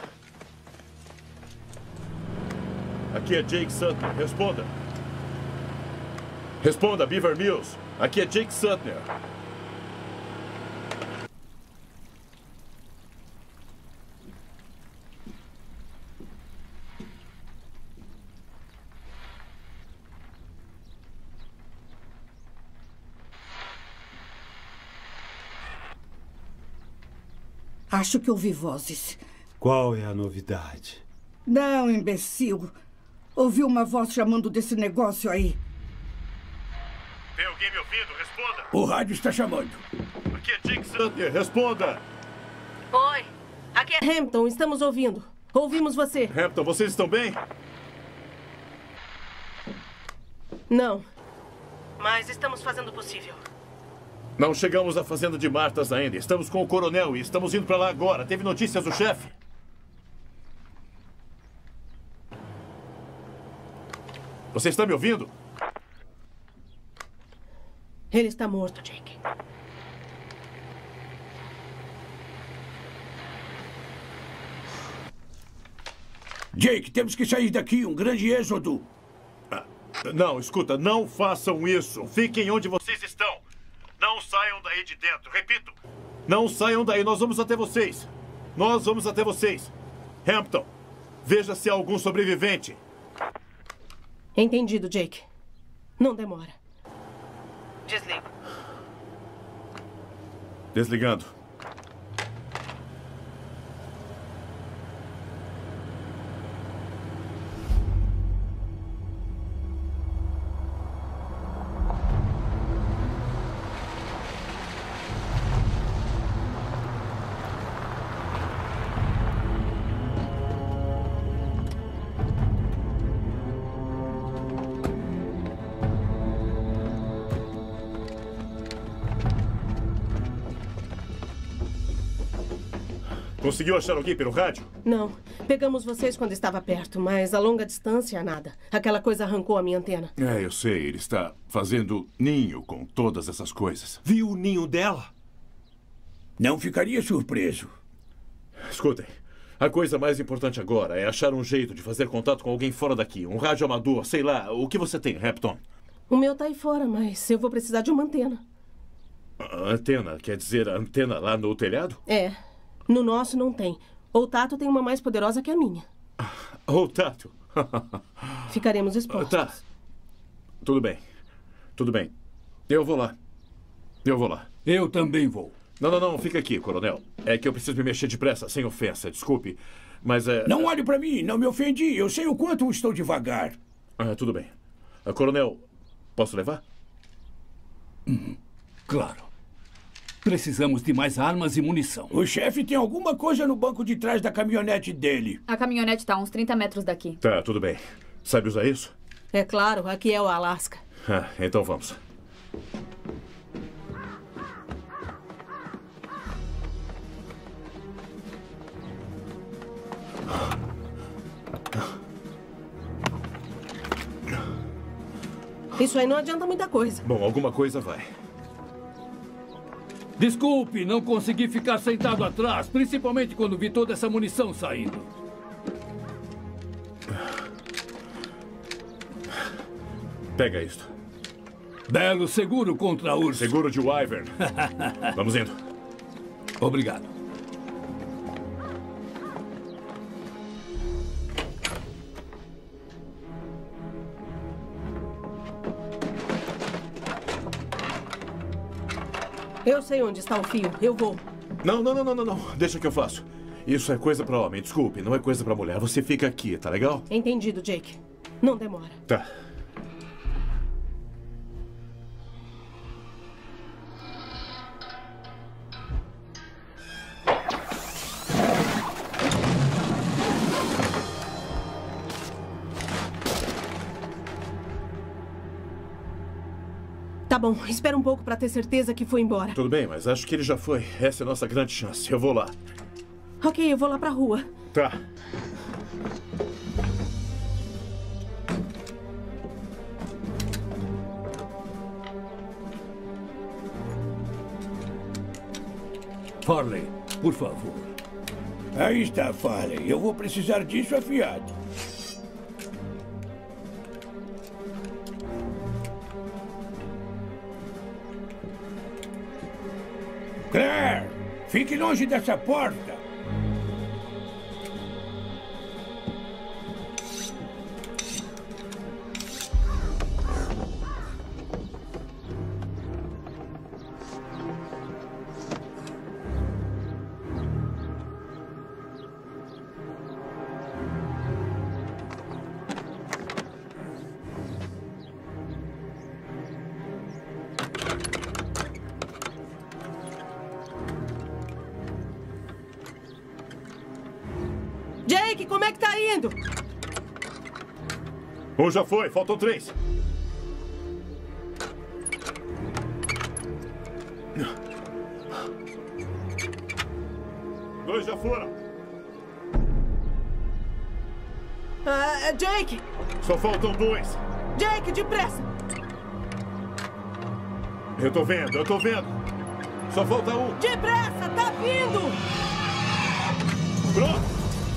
Aqui é Jake Sutner. Responda. Responda, Beaver Mills. Aqui é Jake Sutner. Acho que ouvi vozes. Qual é a novidade? Não, imbecil. Ouvi uma voz chamando desse negócio aí. Tem alguém me ouvindo? Responda. O rádio está chamando. Aqui é Dick Sander. Responda. Oi. Aqui é Hampton. Estamos ouvindo. Ouvimos você. Hampton, vocês estão bem? Não. Mas estamos fazendo o possível. Não chegamos à fazenda de Martas ainda. Estamos com o coronel e estamos indo para lá agora. Teve notícias do chefe? Você está me ouvindo? Ele está morto, Jake. Jake, temos que sair daqui. Um grande êxodo. Não, escuta. Não façam isso. Fiquem onde vocês estão. Não saiam daí de dentro. Repito. Não saiam daí. Nós vamos até vocês. Nós vamos até vocês. Hampton, veja se há algum sobrevivente. Entendido, Jake. Não demora. Desligo. Desligando. Conseguiu achar alguém pelo rádio? Não. Pegamos vocês quando estava perto, mas a longa distância, nada. Aquela coisa arrancou a minha antena. É, eu sei. Ele está fazendo ninho com todas essas coisas. Viu o ninho dela? Não ficaria surpreso. Escutem. A coisa mais importante agora é achar um jeito de fazer contato com alguém fora daqui. Um rádio amador, sei lá. O que você tem, Hampton? O meu tá aí fora, mas eu vou precisar de uma antena. A antena? Quer dizer a antena lá no telhado? É. No nosso não tem. O Tato tem uma mais poderosa que a minha. O Tato? Ficaremos expostos. Tá. Tudo bem. Tudo bem. Eu vou lá. Eu vou lá. Eu também vou. Não. Fica aqui, coronel. É que eu preciso me mexer depressa, sem ofensa. Desculpe. Mas é... Não olhe para mim. Não me ofendi. Eu sei o quanto estou devagar. Tudo bem. Coronel, posso levar? Claro. Precisamos de mais armas e munição. O chefe tem alguma coisa no banco de trás da caminhonete dele. A caminhonete está a uns 30 metros daqui. Tá, tudo bem. Sabe usar isso? É claro, aqui é o Alasca. Então vamos. Isso aí não adianta muita coisa. Bom, alguma coisa vai. Desculpe, não consegui ficar sentado atrás, principalmente quando vi toda essa munição saindo. Pega isto. Belo seguro contra urso. Seguro de Wyvern. Vamos indo. Obrigado. Eu sei onde está o fio. Eu vou. Não. Deixa que eu faço. Isso é coisa pra homem. Desculpe, não é coisa pra mulher. Você fica aqui, tá legal? Entendido, Jake. Não demora. Tá. Tá bom, espera um pouco pra ter certeza que foi embora. Tudo bem, mas acho que ele já foi. Essa é a nossa grande chance. Eu vou lá. Ok, eu vou lá pra rua. Tá. Farley, por favor. Aí está, Farley. Eu vou precisar disso afiado. Claire, fique longe dessa porta. é que tá indo? Um já foi, faltam 3. Dois já foram. Jake! Só faltam 2. Jake, depressa! Eu tô vendo. Só falta 1. Depressa, tá vindo! Pronto!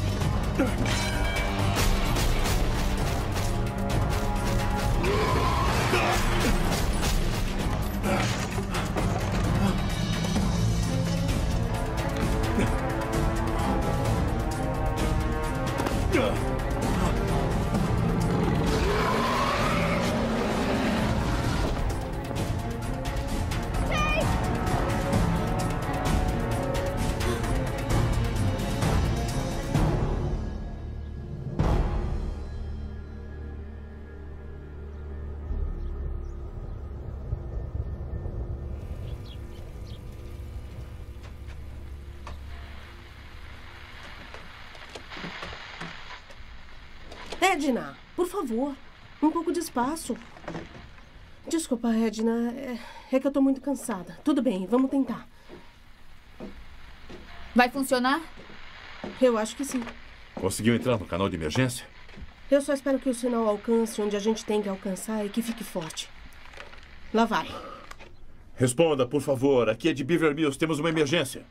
Edna, por favor, um pouco de espaço. Desculpa, Edna, é que eu tô muito cansada. Tudo bem, vamos tentar. Vai funcionar? Eu acho que sim. Conseguiu entrar no canal de emergência? Eu só espero que o sinal alcance onde a gente tem que alcançar e que fique forte. Lá vai. Responda, por favor. Aqui é de Beaver Mills. Temos uma emergência.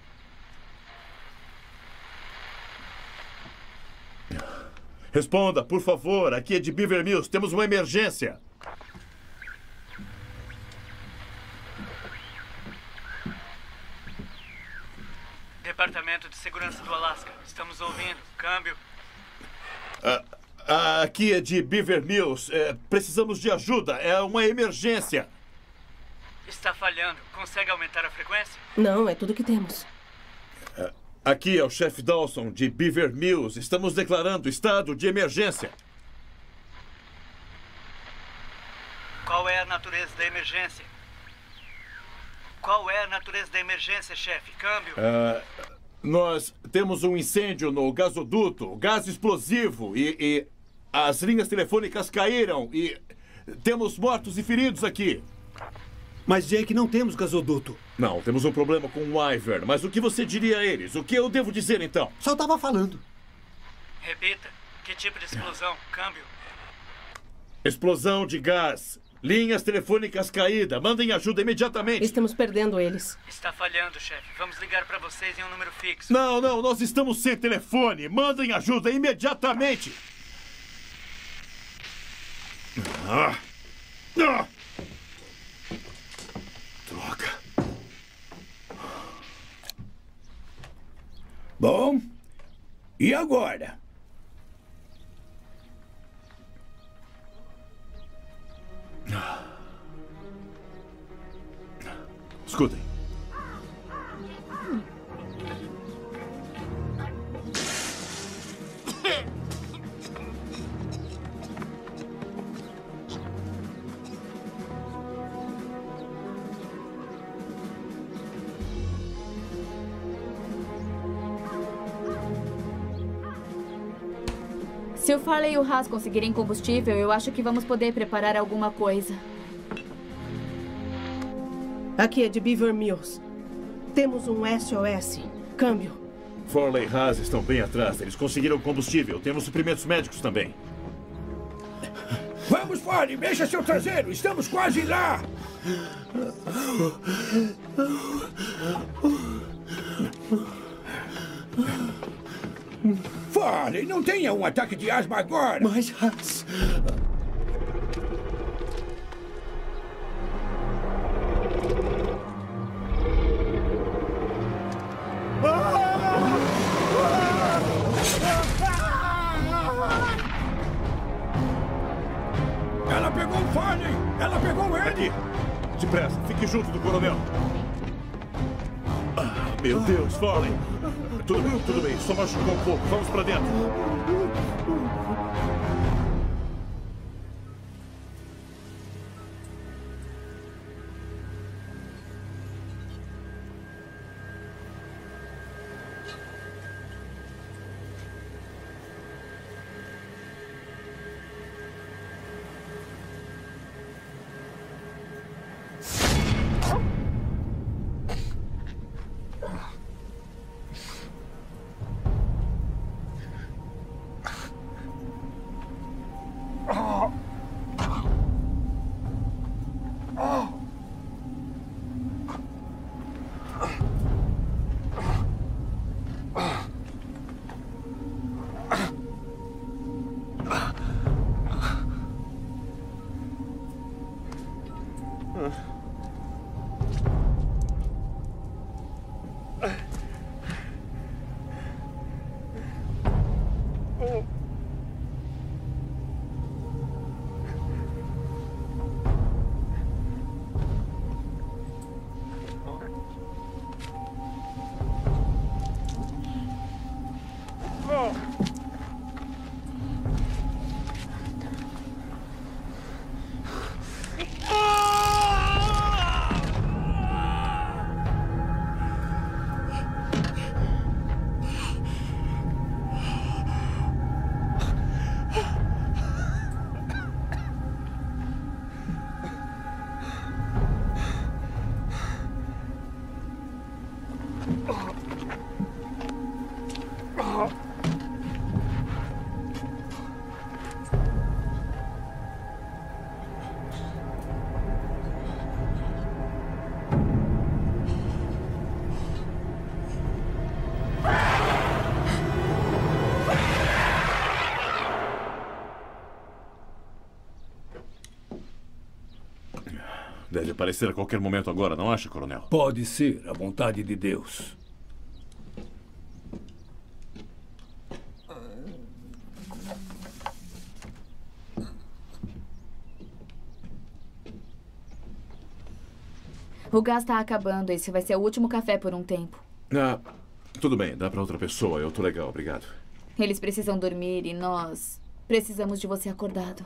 Responda, por favor. Aqui é de Beaver Mills. Temos uma emergência. Departamento de Segurança do Alasca. Estamos ouvindo. Câmbio. Aqui é de Beaver Mills. Precisamos de ajuda. É uma emergência. Está falhando. Consegue aumentar a frequência? Não, é tudo que temos. Aqui é o chefe Dawson, de Beaver Mills. Estamos declarando estado de emergência. Qual é a natureza da emergência? Qual é a natureza da emergência, chefe? Câmbio. Nós temos um incêndio no gasoduto, gás explosivo e as linhas telefônicas caíram e temos mortos e feridos aqui. Mas, Jake, não temos gasoduto. Não, temos um problema com o Wyvern. Mas o que você diria a eles? O que eu devo dizer, então? Só estava falando. Repita. Que tipo de explosão? Câmbio. Explosão de gás. Linhas telefônicas caídas. Mandem ajuda imediatamente. Estamos perdendo eles. Está falhando, chefe. Vamos ligar para vocês em um número fixo. Não, nós estamos sem telefone. Mandem ajuda imediatamente. Droga. Bom, e agora? Escutem. Se o Farley e o Haas conseguirem combustível, eu acho que vamos poder preparar alguma coisa. Aqui é de Beaver Mills. Temos um SOS. Câmbio. Farley e Haas estão bem atrás. Eles conseguiram combustível. Temos suprimentos médicos também. Vamos, Farley, mexa seu traseiro. Estamos quase lá. Farley, não tenha um ataque de asma agora. Mas, Haas... Ela pegou o Farley! Ela pegou ele! Depressa, fique junto do coronel. Meu Deus, Farley! Tudo bem, só machucou um pouco. Vamos pra dentro. Deve aparecer a qualquer momento agora, não acha, coronel? Pode ser a vontade de Deus. O gás está acabando. Esse vai ser o último café por um tempo. Ah, tudo bem. Dá para outra pessoa. Eu tô legal, obrigado. Eles precisam dormir e nós precisamos de você acordado.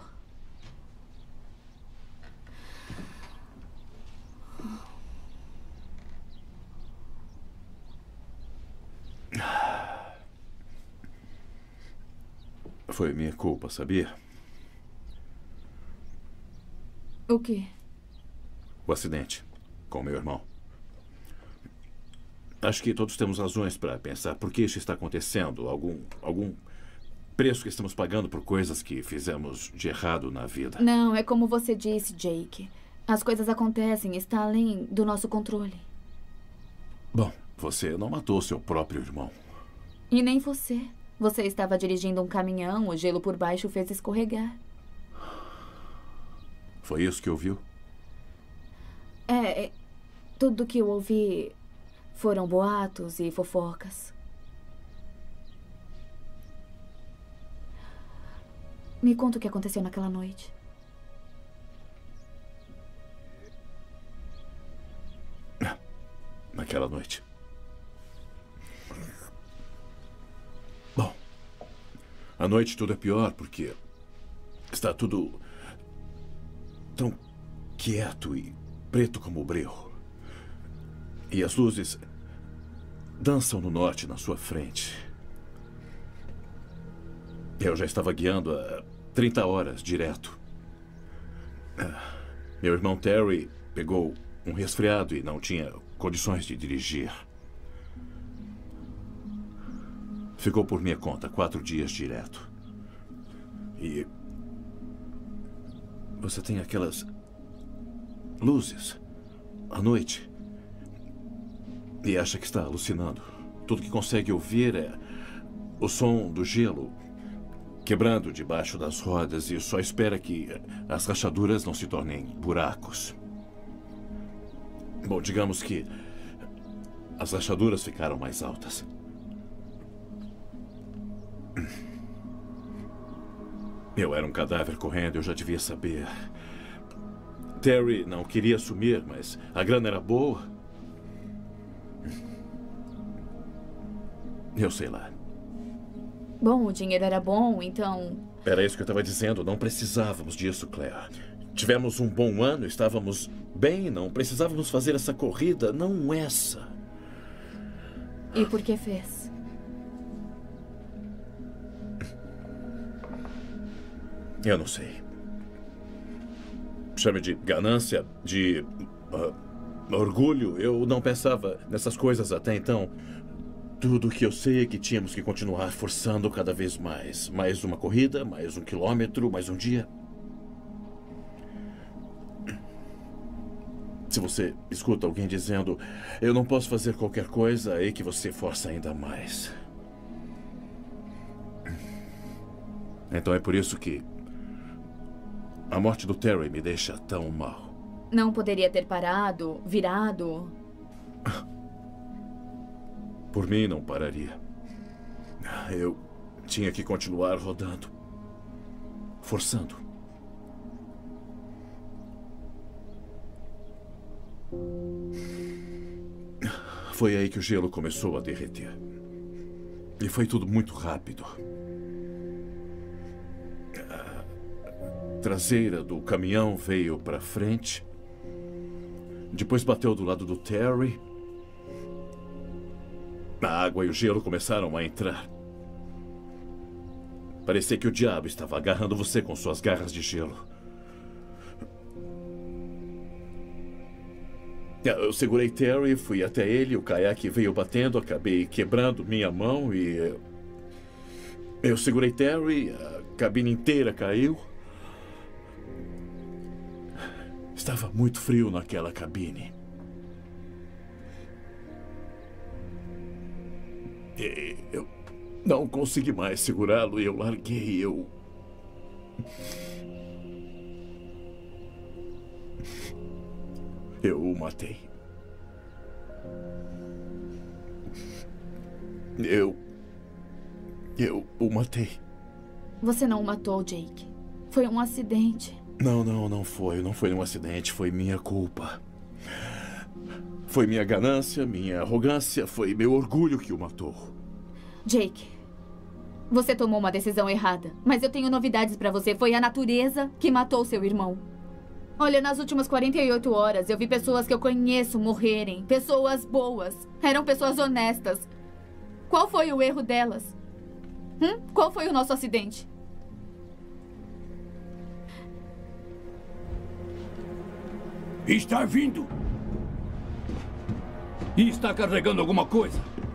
Foi minha culpa, sabia? O quê? O acidente com meu irmão. Acho que todos temos razões para pensar por que isso está acontecendo. Algum preço que estamos pagando por coisas que fizemos de errado na vida. Não, é como você disse, Jake. As coisas acontecem, está além do nosso controle. Bom, você não matou seu próprio irmão. E nem você. Você estava dirigindo um caminhão, o gelo por baixo fez escorregar. Foi isso que ouviu? Tudo que eu ouvi foram boatos e fofocas. Me conta o que aconteceu naquela noite. Naquela noite. Bom, à noite tudo é pior porque está tudo tão quieto e preto como o breu. E as luzes dançam no norte na sua frente. Eu já estava guiando há 30 horas direto. Meu irmão Terry pegou um resfriado e não tinha condições de dirigir. Ficou por minha conta 4 dias direto. E você tem aquelas luzes à noite e acha que está alucinando. Tudo que consegue ouvir é o som do gelo quebrando debaixo das rodas e só espera que as rachaduras não se tornem buracos. Bom, digamos que as rachaduras ficaram mais altas. Eu era um cadáver correndo, eu já devia saber. Terry não queria assumir, mas a grana era boa. Eu sei lá. Bom, o dinheiro era bom, então... Era isso que eu estava dizendo. Não precisávamos disso, Claire. Tivemos um bom ano, estávamos bem, não precisávamos fazer essa corrida, não essa. E por que fez? Eu não sei. Chame de ganância, de orgulho. Eu não pensava nessas coisas até então. Tudo o que eu sei é que tínhamos que continuar forçando cada vez mais. Mais uma corrida, mais um quilômetro, mais um dia. Se você escuta alguém dizendo eu não posso fazer qualquer coisa, é aí que você força ainda mais. Então é por isso que a morte do Terry me deixa tão mal. Não poderia ter parado, virado? Por mim, não pararia. Eu tinha que continuar rodando. Forçando. Foi aí que o gelo começou a derreter. E foi tudo muito rápido. A traseira do caminhão veio para frente. Depois bateu do lado do Terry. A água e o gelo começaram a entrar. Parecia que o diabo estava agarrando você com suas garras de gelo. Eu segurei Terry, fui até ele, o caiaque veio batendo, acabei quebrando minha mão e... Eu segurei Terry, a cabine inteira caiu. Estava muito frio naquela cabine. Eu não consegui mais segurá-lo e eu larguei. Eu o matei. Eu o matei. Você não o matou, Jake. Foi um acidente. Não foi. Não foi um acidente. Foi minha culpa. Foi minha ganância, minha arrogância, foi meu orgulho que o matou. Jake, você tomou uma decisão errada. Mas eu tenho novidades pra você. Foi a natureza que matou seu irmão. Olha, nas últimas 48 horas, eu vi pessoas que eu conheço morrerem. Pessoas boas. Eram pessoas honestas. Qual foi o erro delas? Qual foi o nosso acidente? Está vindo. E está carregando alguma coisa.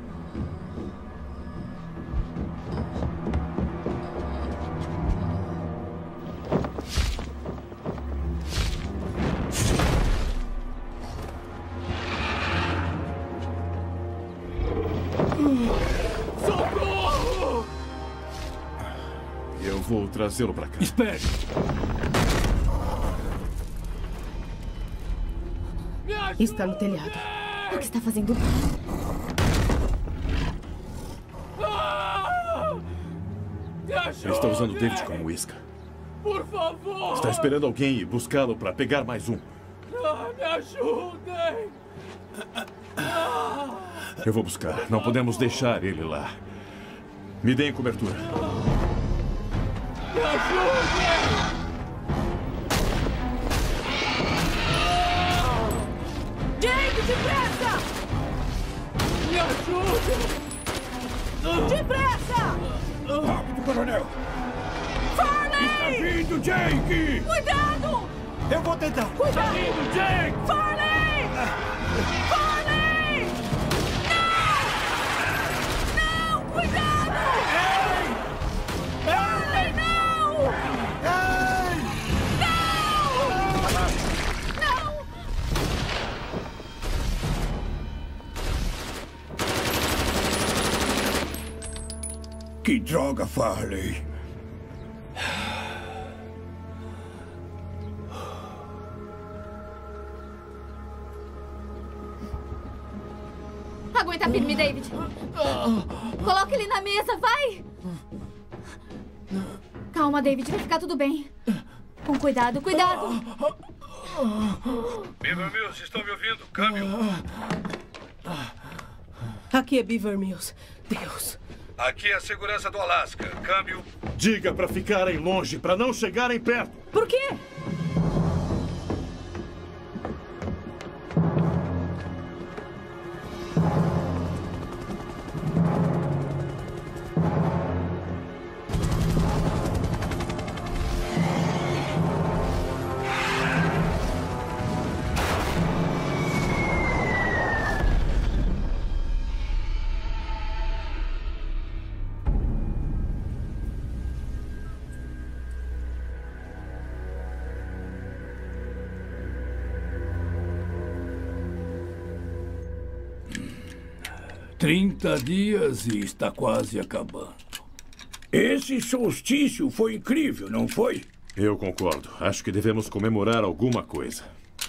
Socorro! Eu vou trazê-lo para cá. Espere! Está no telhado. O que está fazendo? Ele está usando o David como isca. Por favor! Está esperando alguém ir buscá-lo para pegar mais um. Me ajudem! Eu vou buscar. Não podemos deixar ele lá. Me deem cobertura. Me ajudem! Jake, depressa! Me ajuda! Depressa! Rápido, coronel! Farley! Está vindo, Jake! Cuidado! Eu vou tentar! Cuidado! Está indo, Jake! Farley! Farley! Não! Não! Cuidado! Ei! Farley, não! Ei! Não! Não! Que droga, Farley! Aguenta firme, David. Coloca ele na mesa, vai! Calma, David, vai ficar tudo bem. Com cuidado, cuidado! Beaver Mills, estão me ouvindo? Câmbio. Aqui é Beaver Mills. Deus. Aqui é a segurança do Alasca. Câmbio. Diga para ficarem longe, para não chegarem perto. Por quê? Trinta dias e está quase acabando. Esse solstício foi incrível, não foi? Eu concordo. Acho que devemos comemorar alguma coisa.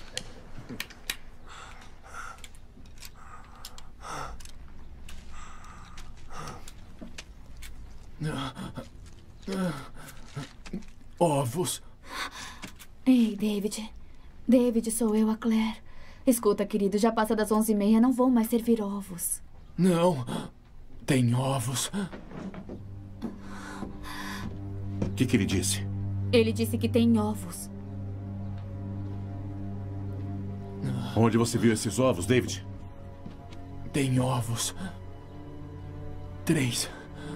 Ovos. Ei, David. David, sou eu, a Claire. Escuta, querido, já passa das 11h30. Não vou mais servir ovos. Não. Tem ovos. O que ele disse? Ele disse que tem ovos. Onde você viu esses ovos, David? Tem ovos. 3.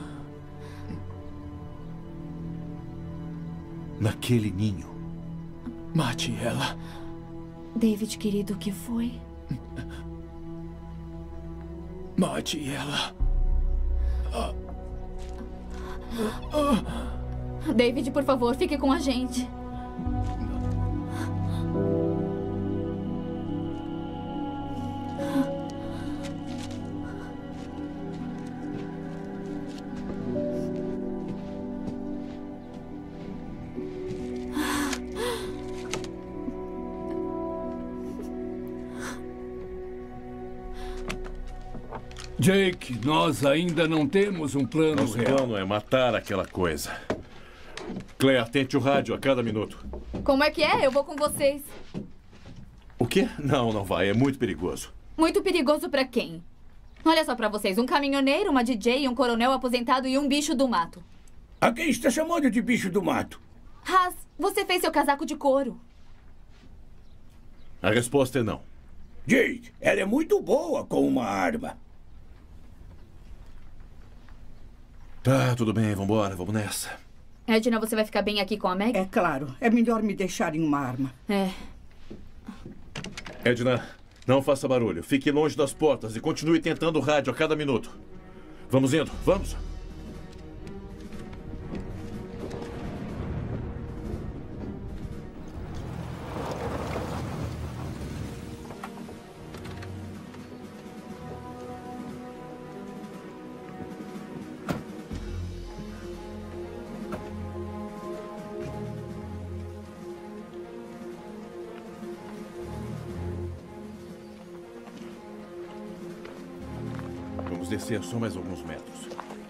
Naquele ninho. Mate ela. David, querido, o que foi? Mate ela. David, por favor, fique com a gente. Jake, nós ainda não temos um plano Nosso real. plano é matar aquela coisa. Claire, tente o rádio a cada minuto. Como é que é? Eu vou com vocês. O quê? Não, não vai. É muito perigoso. Muito perigoso pra quem? Olha só pra vocês. Um caminhoneiro, uma DJ, um coronel aposentado e um bicho do mato. A quem está chamando de bicho do mato? Haas, você fez seu casaco de couro. A resposta é não. Jake, ela é muito boa com uma arma. Tá, tudo bem. Vambora. Vamos nessa. Edna, você vai ficar bem aqui com a Meg? É claro. É melhor me deixarem uma arma. É. Edna, não faça barulho. Fique longe das portas e continue tentando o rádio a cada minuto. Vamos indo. Vamos. Vamos descer só mais alguns metros.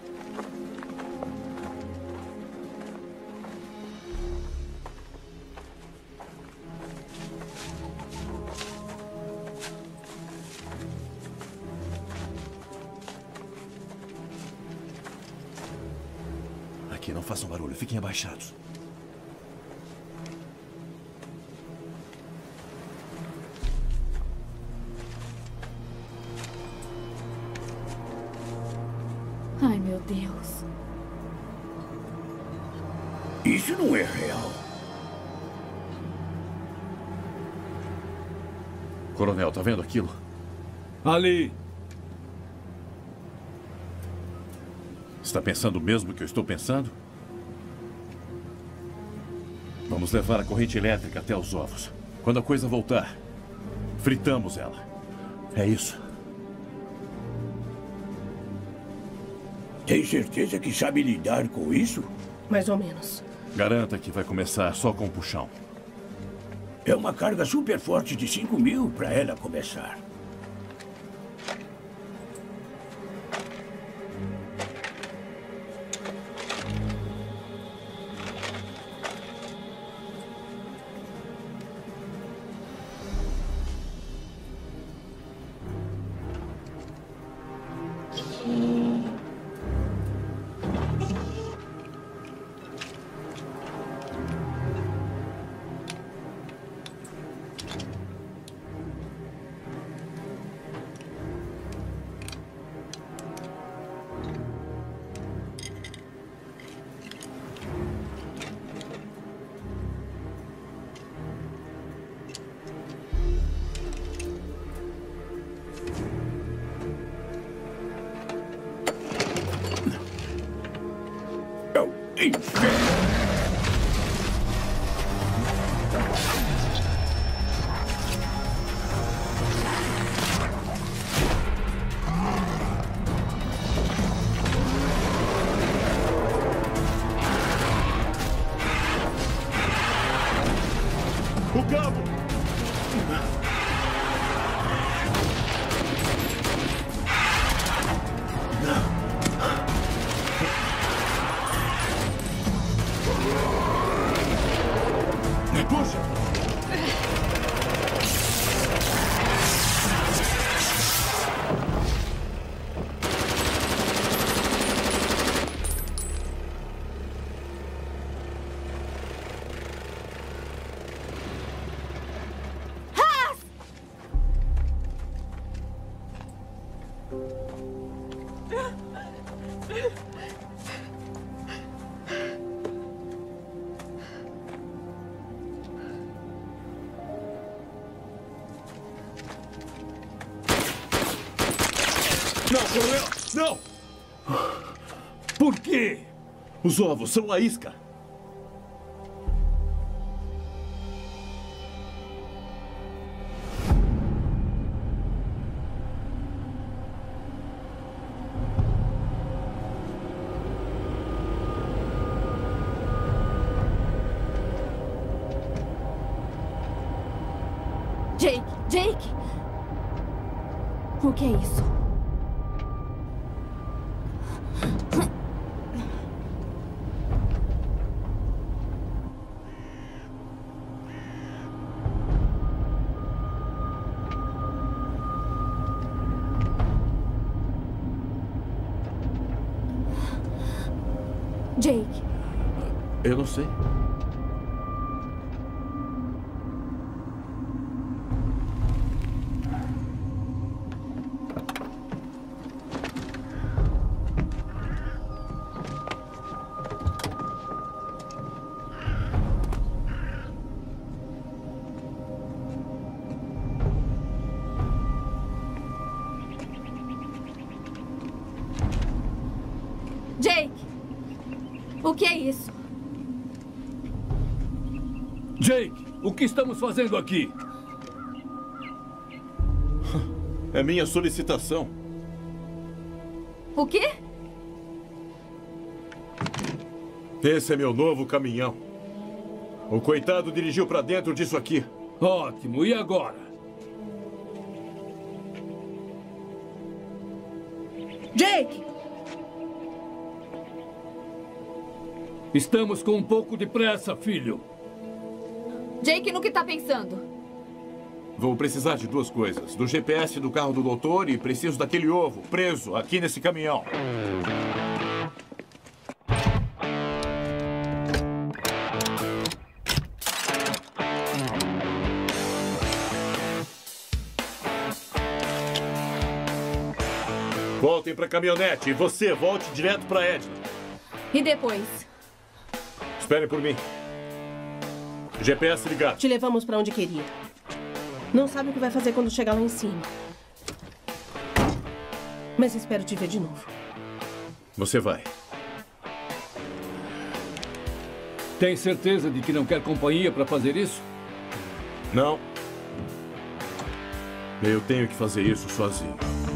Aqui, não façam barulho. Fiquem abaixados. Ai, meu Deus. Isso não é real. Coronel, tá vendo aquilo? Ali. Está pensando o mesmo que eu estou pensando? Vamos levar a corrente elétrica até os ovos. Quando a coisa voltar, fritamos ela. É isso. Tem certeza que sabe lidar com isso? Mais ou menos. Garanta que vai começar só com um puxão. É uma carga super forte de 5.000 para ela começar. O cabo! Puxa! Não, coronel! Não! Por quê? Os ovos são a isca. Jake! Jake! O que é isso? Jake. Eu não sei. Jake! O que é isso? Jake, o que estamos fazendo aqui? É minha solicitação. O quê? Esse é meu novo caminhão. O coitado dirigiu para dentro disso aqui. Ótimo, e agora? Jake! Estamos com um pouco de pressa, filho. Jake, no que tá pensando? Vou precisar de duas coisas. Do GPS do carro do doutor e preciso daquele ovo preso aqui nesse caminhão. Voltem para a caminhonete e você volte direto para Edna. E depois? Esperem por mim. GPS ligado. Te levamos para onde queria. Não sabe o que vai fazer quando chegar lá em cima. Mas espero te ver de novo. Você vai. Tem certeza de que não quer companhia para fazer isso? Não. Eu tenho que fazer isso sozinho.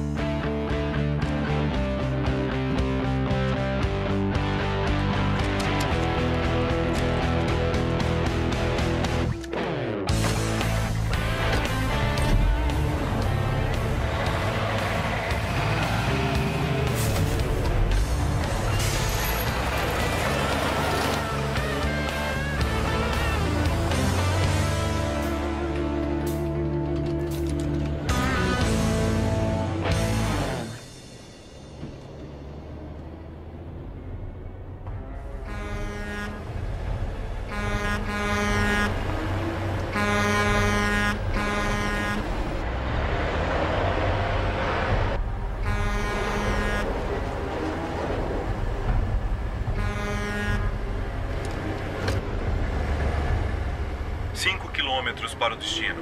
Para o destino.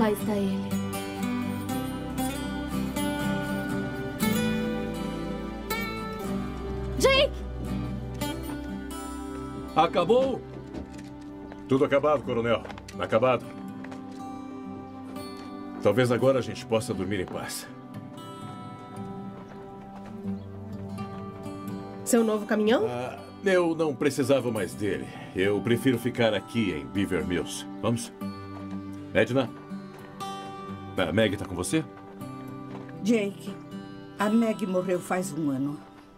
Lá está ele. Jake! Acabou? Tudo acabado, coronel. Acabado. Talvez agora a gente possa dormir em paz. Seu novo caminhão? Eu não precisava mais dele. Eu prefiro ficar aqui em Beaver Mills. Vamos? Edna? A Meg está com você? Jake, a Meg morreu faz 1 ano.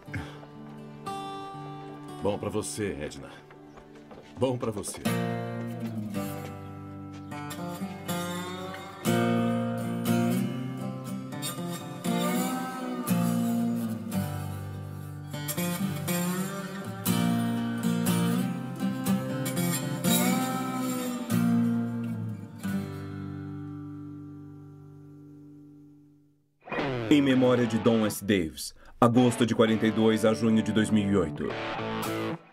Bom pra você, Edna. Bom pra você. Em memória de Don S. Davis, agosto de 42 a junho de 2008.